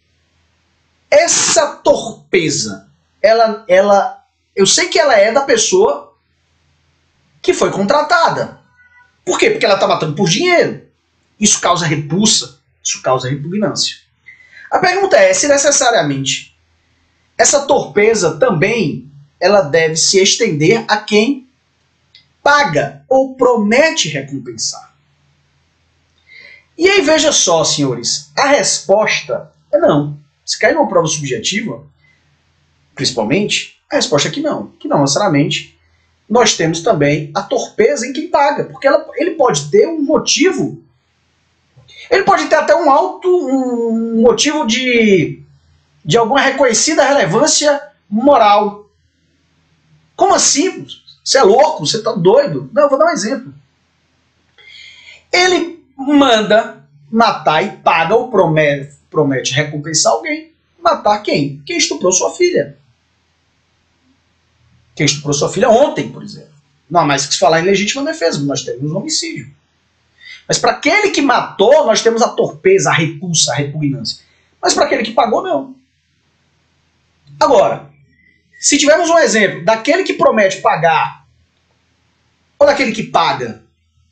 essa torpeza, ela, ela, eu sei que ela é da pessoa que foi contratada. Por quê? Porque ela está matando por dinheiro. Isso causa repulsa, isso causa repugnância. A pergunta é se necessariamente essa torpeza também ela deve se estender a quem paga ou promete recompensar. E aí veja só, senhores, a resposta é não. Se cair numa prova subjetiva, principalmente, a resposta é que não. Que não necessariamente nós temos também a torpeza em quem paga. Porque ela, ele pode ter um motivo, ele pode ter até um alto um motivo de, de alguma reconhecida relevância moral. Como assim? Você é louco? Você está doido? Não, eu vou dar um exemplo. Ele manda matar e paga ou promete, promete recompensar alguém. Matar quem? Quem estuprou sua filha. Quem estuprou sua filha ontem, por exemplo. Não há mais que se falar em legítima defesa, nós temos um homicídio. Mas para aquele que matou, nós temos a torpeza, a repulsa, a repugnância. Mas para aquele que pagou, não. Agora, se tivermos um exemplo daquele que promete pagar ou daquele que paga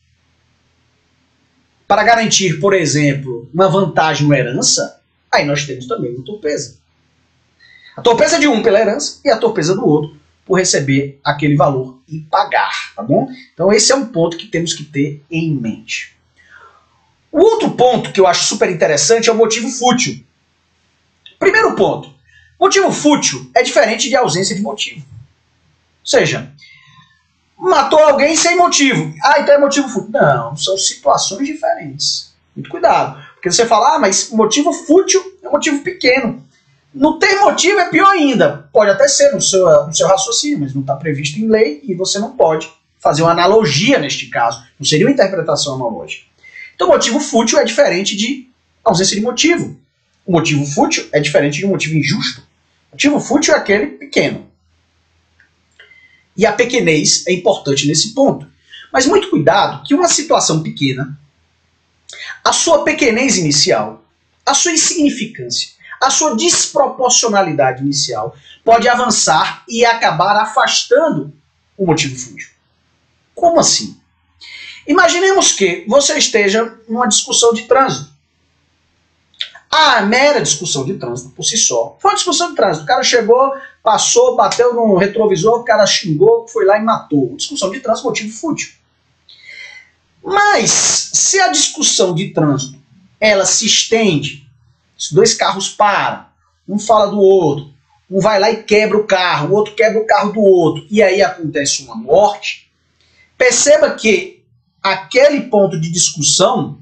para garantir, por exemplo, uma vantagem ou herança, aí nós temos também uma torpeza. A torpeza de um pela herança e a torpeza do outro por receber aquele valor e pagar, tá bom? Então esse é um ponto que temos que ter em mente. O outro ponto que eu acho super interessante é o motivo fútil. Primeiro ponto, motivo fútil é diferente de ausência de motivo. Ou seja, matou alguém sem motivo. Ah, então é motivo fútil. Não, são situações diferentes. Muito cuidado. Porque você fala, ah, mas motivo fútil é um motivo pequeno. Não ter motivo é pior ainda. Pode até ser no seu, no seu raciocínio, mas não está previsto em lei e você não pode fazer uma analogia neste caso. Não seria uma interpretação analógica. Então, motivo fútil é diferente de ausência de motivo. O motivo fútil é diferente de um motivo injusto. O motivo fútil é aquele pequeno. E a pequenez é importante nesse ponto. Mas muito cuidado que uma situação pequena, a sua pequenez inicial, a sua insignificância, a sua desproporcionalidade inicial pode avançar e acabar afastando o motivo fútil. Como assim? Imaginemos que você esteja numa discussão de trânsito. A mera discussão de trânsito por si só foi uma discussão de trânsito. O cara chegou, passou, bateu no retrovisor, o cara xingou, foi lá e matou. Discussão de trânsito, motivo fútil. Mas se a discussão de trânsito ela se estende, os dois carros param, um fala do outro, um vai lá e quebra o carro, o outro quebra o carro do outro, e aí acontece uma morte, perceba que aquele ponto de discussão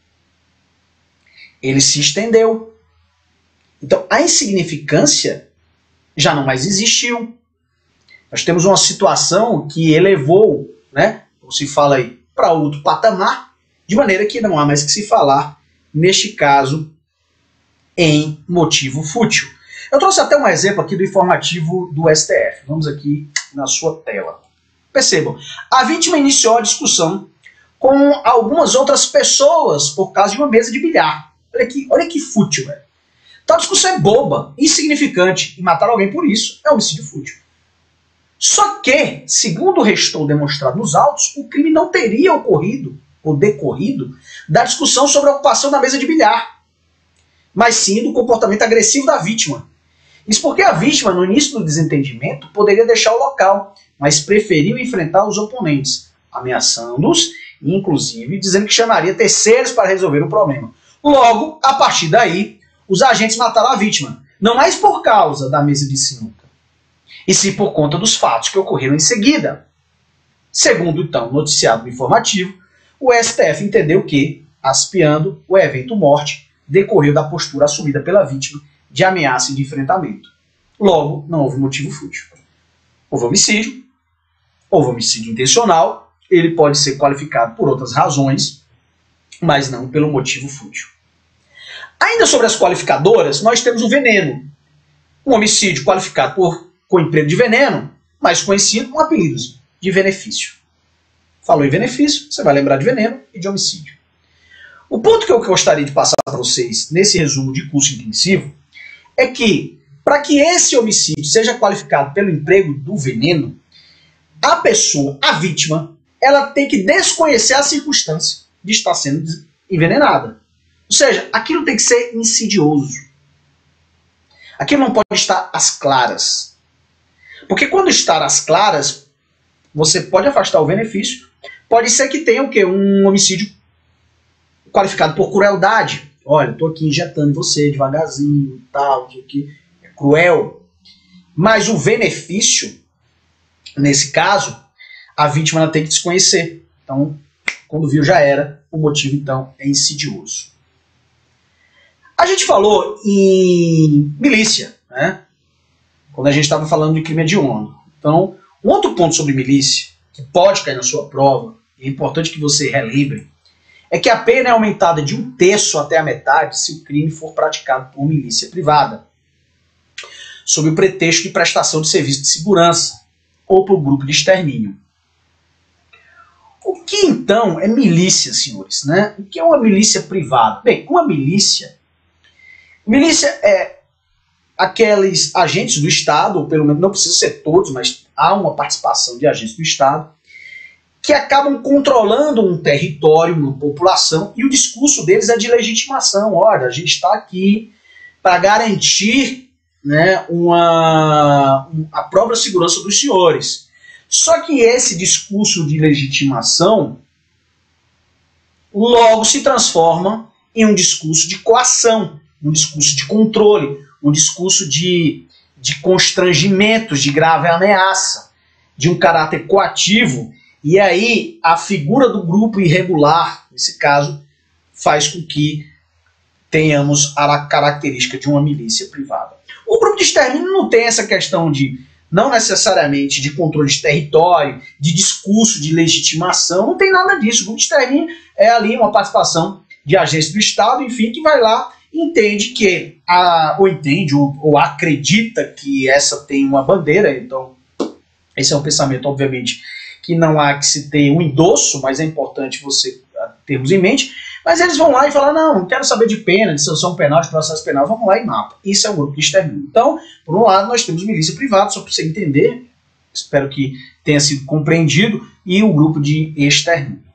ele se estendeu. Então, a insignificância já não mais existiu. Nós temos uma situação que elevou, né, como se fala aí, para outro patamar, de maneira que não há mais que se falar, neste caso, em motivo fútil. Eu trouxe até um exemplo aqui do informativo do S T F. Vamos aqui na sua tela. Percebam, a vítima iniciou a discussão com algumas outras pessoas por causa de uma mesa de bilhar. Olha que, olha que fútil, velho. Então a discussão é boba, insignificante, e matar alguém por isso é homicídio fútil. Só que, segundo restou demonstrado nos autos, o crime não teria ocorrido, ou decorrido, da discussão sobre a ocupação da mesa de bilhar, mas sim do comportamento agressivo da vítima. Isso porque a vítima, no início do desentendimento, poderia deixar o local, mas preferiu enfrentar os oponentes, ameaçando-os, inclusive dizendo que chamaria terceiros para resolver o problema. Logo, a partir daí, os agentes mataram a vítima, não mais por causa da mesa de sinuca, e sim por conta dos fatos que ocorreram em seguida. Segundo, então, noticiado no informativo, o S T F entendeu que, aspeando, o evento morte decorreu da postura assumida pela vítima de ameaça e de enfrentamento. Logo, não houve motivo fútil. Houve homicídio, houve homicídio intencional, ele pode ser qualificado por outras razões, mas não pelo motivo fútil. Ainda sobre as qualificadoras, nós temos o veneno. Um homicídio qualificado por, com emprego de veneno, mais conhecido com apelidos de benefício. Falou em benefício, você vai lembrar de veneno e de homicídio. O ponto que eu gostaria de passar para vocês nesse resumo de curso intensivo é que, para que esse homicídio seja qualificado pelo emprego do veneno, a pessoa, a vítima, ela tem que desconhecer a circunstância de estar sendo envenenada. Ou seja, aquilo tem que ser insidioso. Aquilo não pode estar às claras. Porque quando estar às claras, você pode afastar o benefício. Pode ser que tenha o quê? Um homicídio qualificado por crueldade. Olha, estou aqui injetando em você devagarzinho e tal, isso aqui é cruel. Mas o benefício, nesse caso, a vítima ela tem que desconhecer. Então, quando viu já era, o motivo então é insidioso. A gente falou em milícia, né? Quando a gente estava falando de crime hediondo. Então, um outro ponto sobre milícia, que pode cair na sua prova, e é importante que você relembre, é que a pena é aumentada de um terço até a metade se o crime for praticado por milícia privada, sob o pretexto de prestação de serviço de segurança, ou por grupo de extermínio. O que então é milícia, senhores? Né? O que é uma milícia privada? Bem, uma milícia... Milícia é aqueles agentes do Estado, ou pelo menos não precisa ser todos, mas há uma participação de agentes do Estado, que acabam controlando um território, uma população, e o discurso deles é de legitimação. Olha, a gente está aqui para garantir, né, uma, um, a própria segurança dos senhores. Só que esse discurso de legitimação logo se transforma em um discurso de coação, um discurso de controle, um discurso de, de constrangimentos, de grave ameaça, de um caráter coativo. E aí a figura do grupo irregular, nesse caso, faz com que tenhamos a característica de uma milícia privada. O grupo de extermínio não tem essa questão de, não necessariamente de controle de território, de discurso de legitimação, não tem nada disso. O grupo de extermínio é ali uma participação de agentes do Estado, enfim, que vai lá e entende que, a, ou entende, ou, ou acredita que essa tem uma bandeira. Então, esse é um pensamento, obviamente, que não há que se ter um endosso, mas é importante você termos em mente. Mas eles vão lá e falam, não, não quero saber de pena, de sanção penal, de processo penal, vamos lá e mapa. Isso é um grupo de extermínio. Então, por um lado, nós temos milícia privada, só para você entender, espero que tenha sido compreendido, e o grupo de extermínio.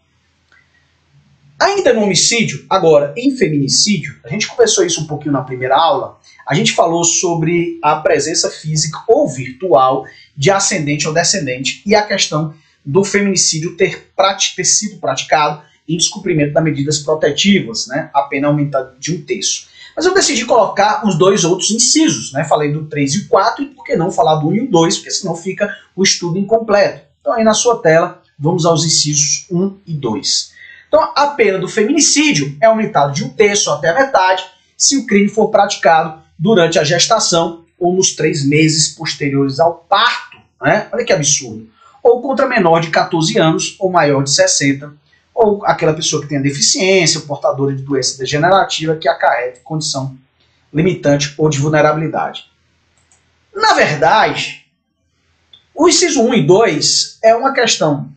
Ainda no homicídio, agora em feminicídio, a gente conversou isso um pouquinho na primeira aula, a gente falou sobre a presença física ou virtual de ascendente ou descendente e a questão do feminicídio ter, ter sido praticado em descumprimento das medidas protetivas, né, a pena aumentada de um terço. Mas eu decidi colocar os dois outros incisos, né, falei do três e o quatro, e por que não falar do um e o dois, porque senão fica o estudo incompleto. Então aí na sua tela, vamos aos incisos um e dois. Então, a pena do feminicídio é aumentada de um terço até a metade se o crime for praticado durante a gestação ou nos três meses posteriores ao parto. Né? Olha que absurdo. Ou contra menor de quatorze anos ou maior de sessenta, ou aquela pessoa que tenha deficiência, portadora de doença degenerativa que acarrete condição limitante ou de vulnerabilidade. Na verdade, o inciso um e dois é uma questão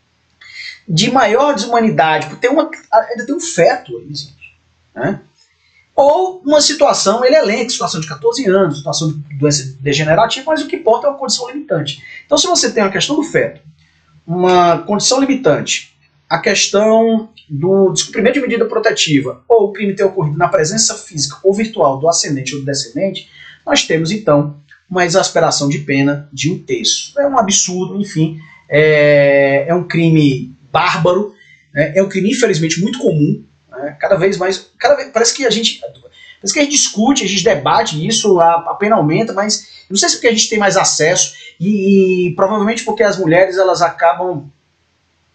de maior desumanidade, porque tem uma, ainda tem um feto aí, gente, né? Ou uma situação, ele é lento, situação de quatorze anos, situação de doença degenerativa, mas o que importa é uma condição limitante. Então, se você tem a questão do feto, uma condição limitante, a questão do descumprimento de medida protetiva, ou o crime ter ocorrido na presença física ou virtual do ascendente ou do descendente, nós temos, então, uma exasperação de pena de um terço. É um absurdo, enfim, é, é um crime bárbaro, né? É um crime infelizmente muito comum, né? Cada vez mais, cada vez, parece que a gente parece que a gente discute, a gente debate isso, a, a pena aumenta, mas não sei se é porque a gente tem mais acesso e, e provavelmente porque as mulheres elas acabam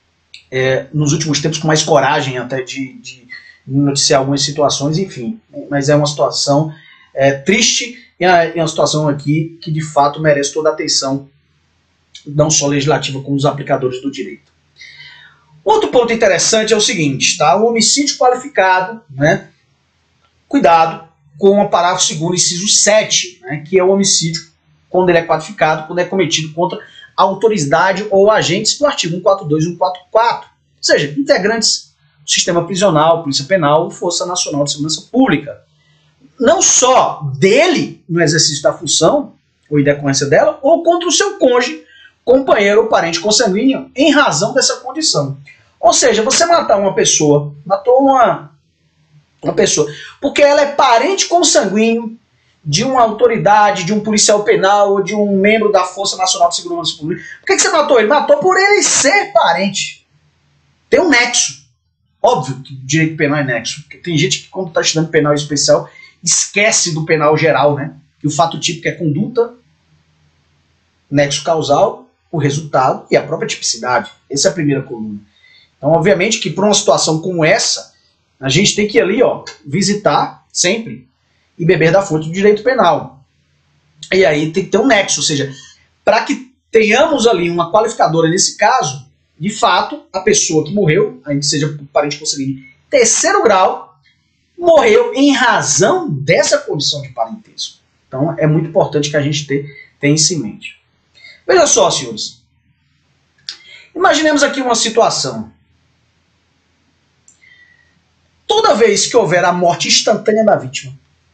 é, nos últimos tempos com mais coragem até de, de noticiar algumas situações, enfim. Mas é uma situação é, triste e é uma situação aqui que de fato merece toda a atenção, não só legislativa, como dos aplicadores do direito. Outro ponto interessante é o seguinte, tá? O homicídio qualificado, né? Cuidado com o parágrafo segundo, inciso sete, né? Que é o homicídio quando ele é qualificado, quando é cometido contra a autoridade ou agentes do artigo cento e quarenta e dois e cento e quarenta e quatro, ou seja, integrantes do sistema prisional, polícia penal ou Força Nacional de Segurança Pública. Não só dele, no exercício da função, ou em decorrência dela, ou contra o seu cônjuge, companheiro ou parente consanguíneo, em razão dessa condição. Ou seja, você matar uma pessoa, matou uma, uma pessoa, porque ela é parente consanguíneo de uma autoridade, de um policial penal, ou de um membro da Força Nacional de Segurança Pública. Por que, que você matou ele? Matou por ele ser parente. Tem um nexo. Óbvio que direito penal é nexo. Porque tem gente que, quando está estudando penal especial, esquece do penal geral, né? E o fato típico é conduta, nexo causal, o resultado e a própria tipicidade. Essa é a primeira coluna. Então, obviamente que para uma situação como essa, a gente tem que ir ali, ó, visitar sempre e beber da fonte do direito penal. E aí tem que ter um nexo, ou seja, para que tenhamos ali uma qualificadora nesse caso, de fato, a pessoa que morreu, ainda seja parente consanguíneo terceiro grau, morreu em razão dessa condição de parentesco. Então é muito importante que a gente tenha isso em mente. Veja só, senhores. Imaginemos aqui uma situação. Toda vez que houver a morte instantânea da vítima,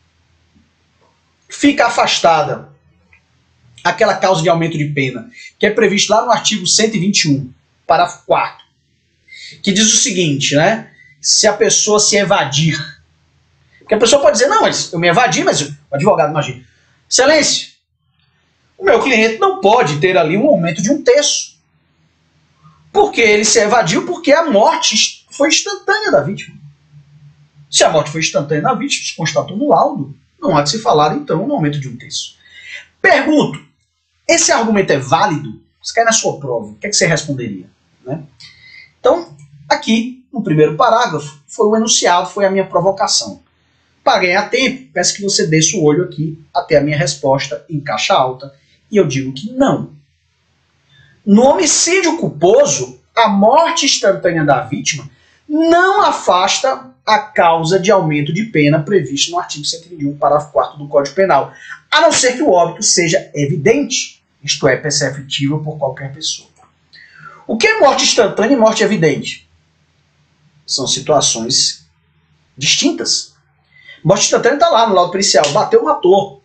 fica afastada aquela causa de aumento de pena, que é previsto lá no artigo cento e vinte e um, parágrafo quarto, que diz o seguinte, né? Se a pessoa se evadir. Porque a pessoa pode dizer, não, mas eu me evadi, mas o advogado imagina. Excelência, o meu cliente não pode ter ali um aumento de um terço. Porque ele se evadiu porque a morte foi instantânea da vítima. Se a morte foi instantânea da vítima, se constatou no laudo, não há de se falar, então, no aumento de um terço. Pergunto, esse argumento é válido? Você cai na sua prova, o que é que você responderia? Né? Então, aqui, no primeiro parágrafo, foi o enunciado, foi a minha provocação. Para ganhar tempo, peço que você desça o olho aqui até a minha resposta em caixa alta, e eu digo que não. No homicídio culposo, a morte instantânea da vítima não afasta a causa de aumento de pena prevista no artigo cento e vinte e um, parágrafo quarto do Código Penal, a não ser que o óbito seja evidente, isto é, perceptível por qualquer pessoa. O que é morte instantânea e morte evidente? São situações distintas. Morte instantânea está lá no laudo pericial, bateu, matou.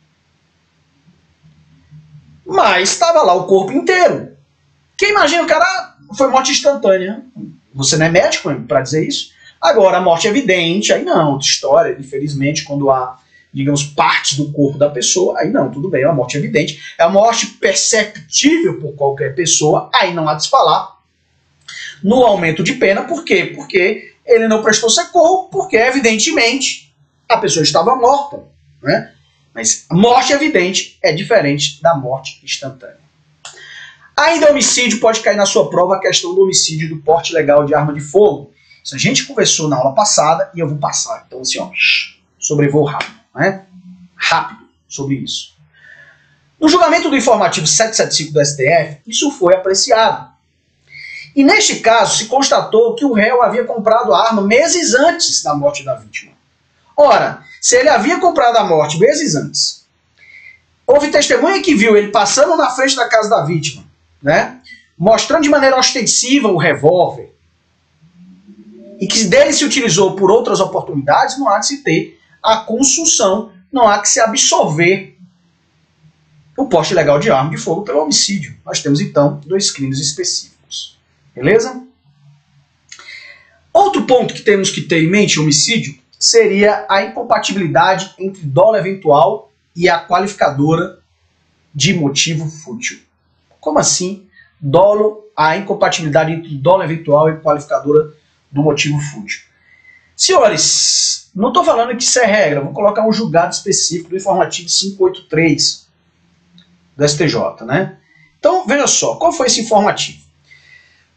Mas estava lá o corpo inteiro. Quem imagina o cara foi morte instantânea? Você não é médico para dizer isso? Agora, a morte evidente, aí não, outra história, infelizmente, quando há, digamos, partes do corpo da pessoa, aí não, tudo bem, é uma morte evidente, é uma morte perceptível por qualquer pessoa, aí não há de se falar no aumento de pena, por quê? Porque ele não prestou socorro, porque, evidentemente, a pessoa estava morta, né? Mas a morte evidente é diferente da morte instantânea. Ainda homicídio, pode cair na sua prova a questão do homicídio do porte legal de arma de fogo. Isso a gente conversou na aula passada e eu vou passar. Então, assim, ó, sobrevoo rápido, né? Rápido sobre isso. No julgamento do informativo setecentos e setenta e cinco do S T F, isso foi apreciado. E neste caso, se constatou que o réu havia comprado a arma meses antes da morte da vítima. Ora, se ele havia comprado a morte meses antes, houve testemunha que viu ele passando na frente da casa da vítima, né? Mostrando de maneira ostensiva o revólver, e que dele se utilizou por outras oportunidades, não há que se ter a consunção, não há que se absorver o porte ilegal de arma de fogo pelo homicídio. Nós temos, então, dois crimes específicos. Beleza? Outro ponto que temos que ter em mente, homicídio, seria a incompatibilidade entre dolo eventual e a qualificadora de motivo fútil. Como assim? Dolo, a incompatibilidade entre dolo eventual e qualificadora do motivo fútil. Senhores, não estou falando que isso é regra, vou colocar um julgado específico do informativo quinhentos e oitenta e três do S T J, né? Então, veja só, qual foi esse informativo?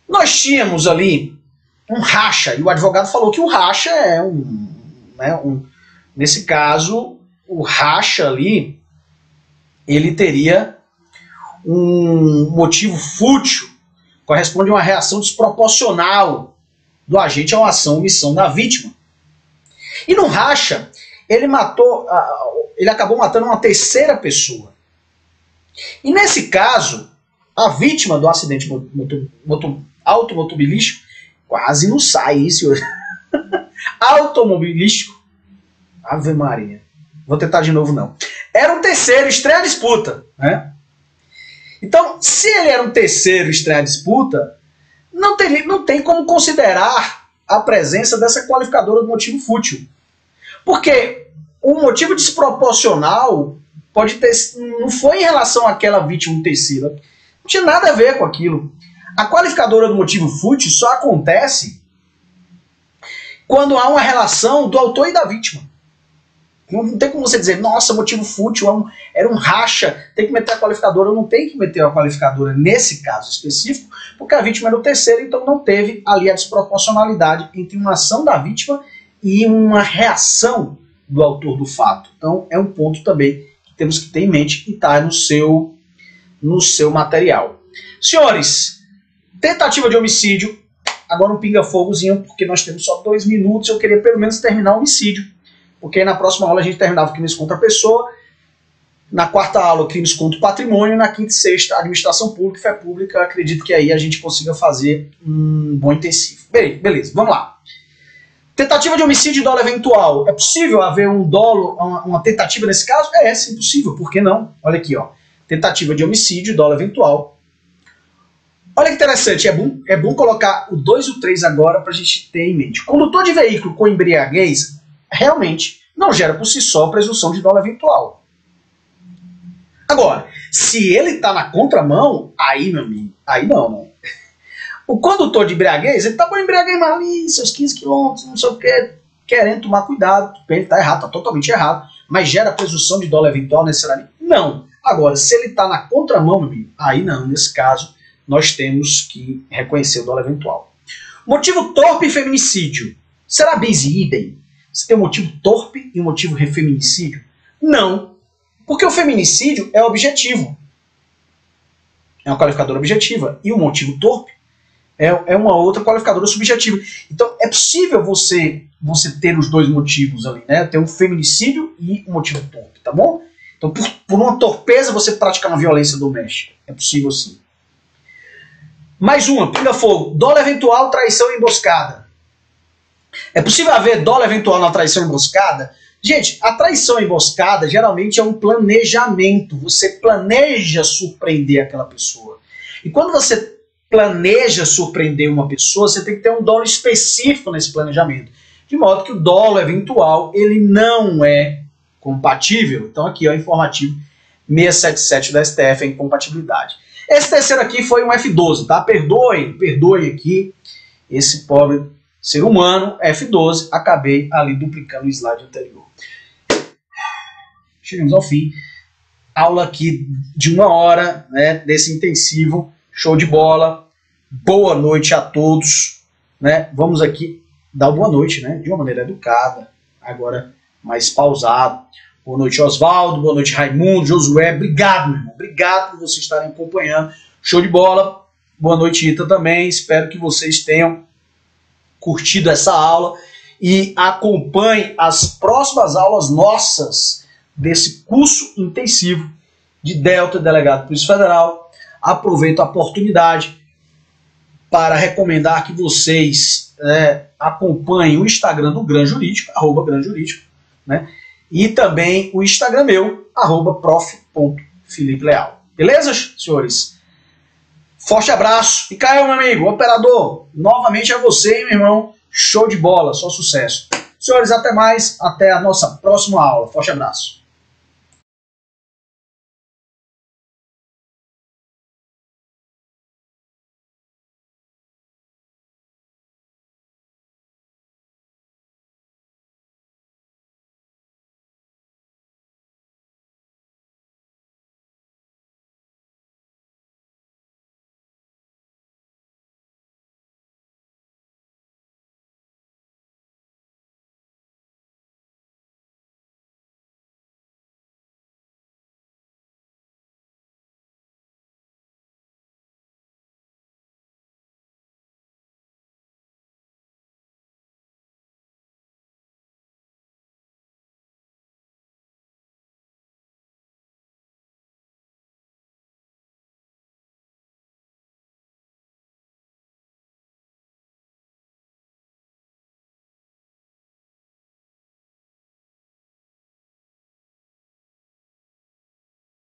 Nós tínhamos ali um racha, e o advogado falou que o racha é um, né, um nesse caso, o racha ali, ele teria um motivo fútil, corresponde a uma reação desproporcional do agente a uma ação ou omissão da vítima. E no racha, ele matou, ele acabou matando uma terceira pessoa. E nesse caso, a vítima do acidente moto, moto, automobilístico, quase não sai isso hoje, automobilístico, Ave Maria, vou tentar de novo não, era um terceiro, estreia a disputa, né? Então, se ele era um terceiro, estreia a disputa, não, teria, não tem como considerar a presença dessa qualificadora do motivo fútil. Porque o motivo desproporcional pode ter, não foi em relação àquela vítima terceira, não tinha nada a ver com aquilo. A qualificadora do motivo fútil só acontece quando há uma relação do autor e da vítima. Não tem como você dizer, nossa, motivo fútil, é um, era um racha, tem que meter a qualificadora. Não tem que meter a qualificadora nesse caso específico, porque a vítima era o terceiro, então não teve ali a desproporcionalidade entre uma ação da vítima e uma reação do autor do fato. Então é um ponto também que temos que ter em mente e está no seu, no seu material. Senhores, tentativa de homicídio, agora um pinga-fogozinho, porque nós temos só dois minutos, eu queria pelo menos terminar o homicídio. Porque na próxima aula a gente terminava crimes contra a pessoa, na quarta aula crimes contra o patrimônio, na quinta e sexta administração pública e fé pública. Acredito que aí a gente consiga fazer um bom intensivo. Beleza, beleza, vamos lá. Tentativa de homicídio e dolo eventual. É possível haver um dolo, uma, uma tentativa nesse caso? É, sim, possível. Por que não? Olha aqui, ó. Tentativa de homicídio e dolo eventual. Olha que interessante, é bom, é bom colocar o dois e o três agora para a gente ter em mente. Condutor de veículo com embriaguez realmente não gera por si só a presunção de dolo eventual. Agora, se ele está na contramão, aí, meu amigo, aí não, né? O condutor de embriaguez, ele está com embriaguez ali, seus quinze quilômetros, não sei o que, querendo tomar cuidado, ele está errado, está totalmente errado, mas gera a presunção de dolo eventual necessariamente? Não. Agora, se ele está na contramão, meu amigo, aí não, nesse caso, nós temos que reconhecer o dolo eventual. Motivo torpe e feminicídio. Será bis e idem? Você tem um motivo torpe e um motivo feminicídio? Não, porque o feminicídio é objetivo. É uma qualificadora objetiva. E o motivo torpe é, é uma outra qualificadora subjetiva. Então é possível você, você ter os dois motivos ali, né? Ter um feminicídio e um motivo torpe, tá bom? Então por, por uma torpeza você praticar uma violência doméstica. É possível sim. Mais uma, pinga fogo. Dolo eventual, traição e emboscada. É possível haver dolo eventual na traição e emboscada? Gente, a traição e emboscada geralmente é um planejamento. Você planeja surpreender aquela pessoa. E quando você planeja surpreender uma pessoa, você tem que ter um dolo específico nesse planejamento. De modo que o dolo eventual, ele não é compatível. Então aqui, ó, informativo seiscentos e setenta e sete da S T F, é incompatibilidade. Esse terceiro aqui foi um F doze, tá? Perdoe, perdoe aqui esse pobre ser humano, F doze, acabei ali duplicando o slide anterior. Chegamos ao fim. Aula aqui de uma hora, né, desse intensivo, show de bola. Boa noite a todos. Né? Vamos aqui dar boa noite, né, de uma maneira educada, agora mais pausado. Boa noite, Oswaldo, boa noite, Raimundo, Josué. Obrigado, meu irmão. Obrigado por vocês estarem acompanhando. Show de bola. Boa noite, Ita, também. Espero que vocês tenham curtido essa aula e acompanhe as próximas aulas nossas desse curso intensivo de Delta, Delegado de Polícia Federal. Aproveito a oportunidade para recomendar que vocês é, acompanhem o Instagram do Gran Jurídico, arroba Gran Jurídico, né? E também o Instagram meu, arroba prof ponto felipe leal. Beleza, senhores? Forte abraço. E Caio, meu amigo, operador, novamente é você, hein, meu irmão. Show de bola, só sucesso. Senhores, até mais. Até a nossa próxima aula. Forte abraço.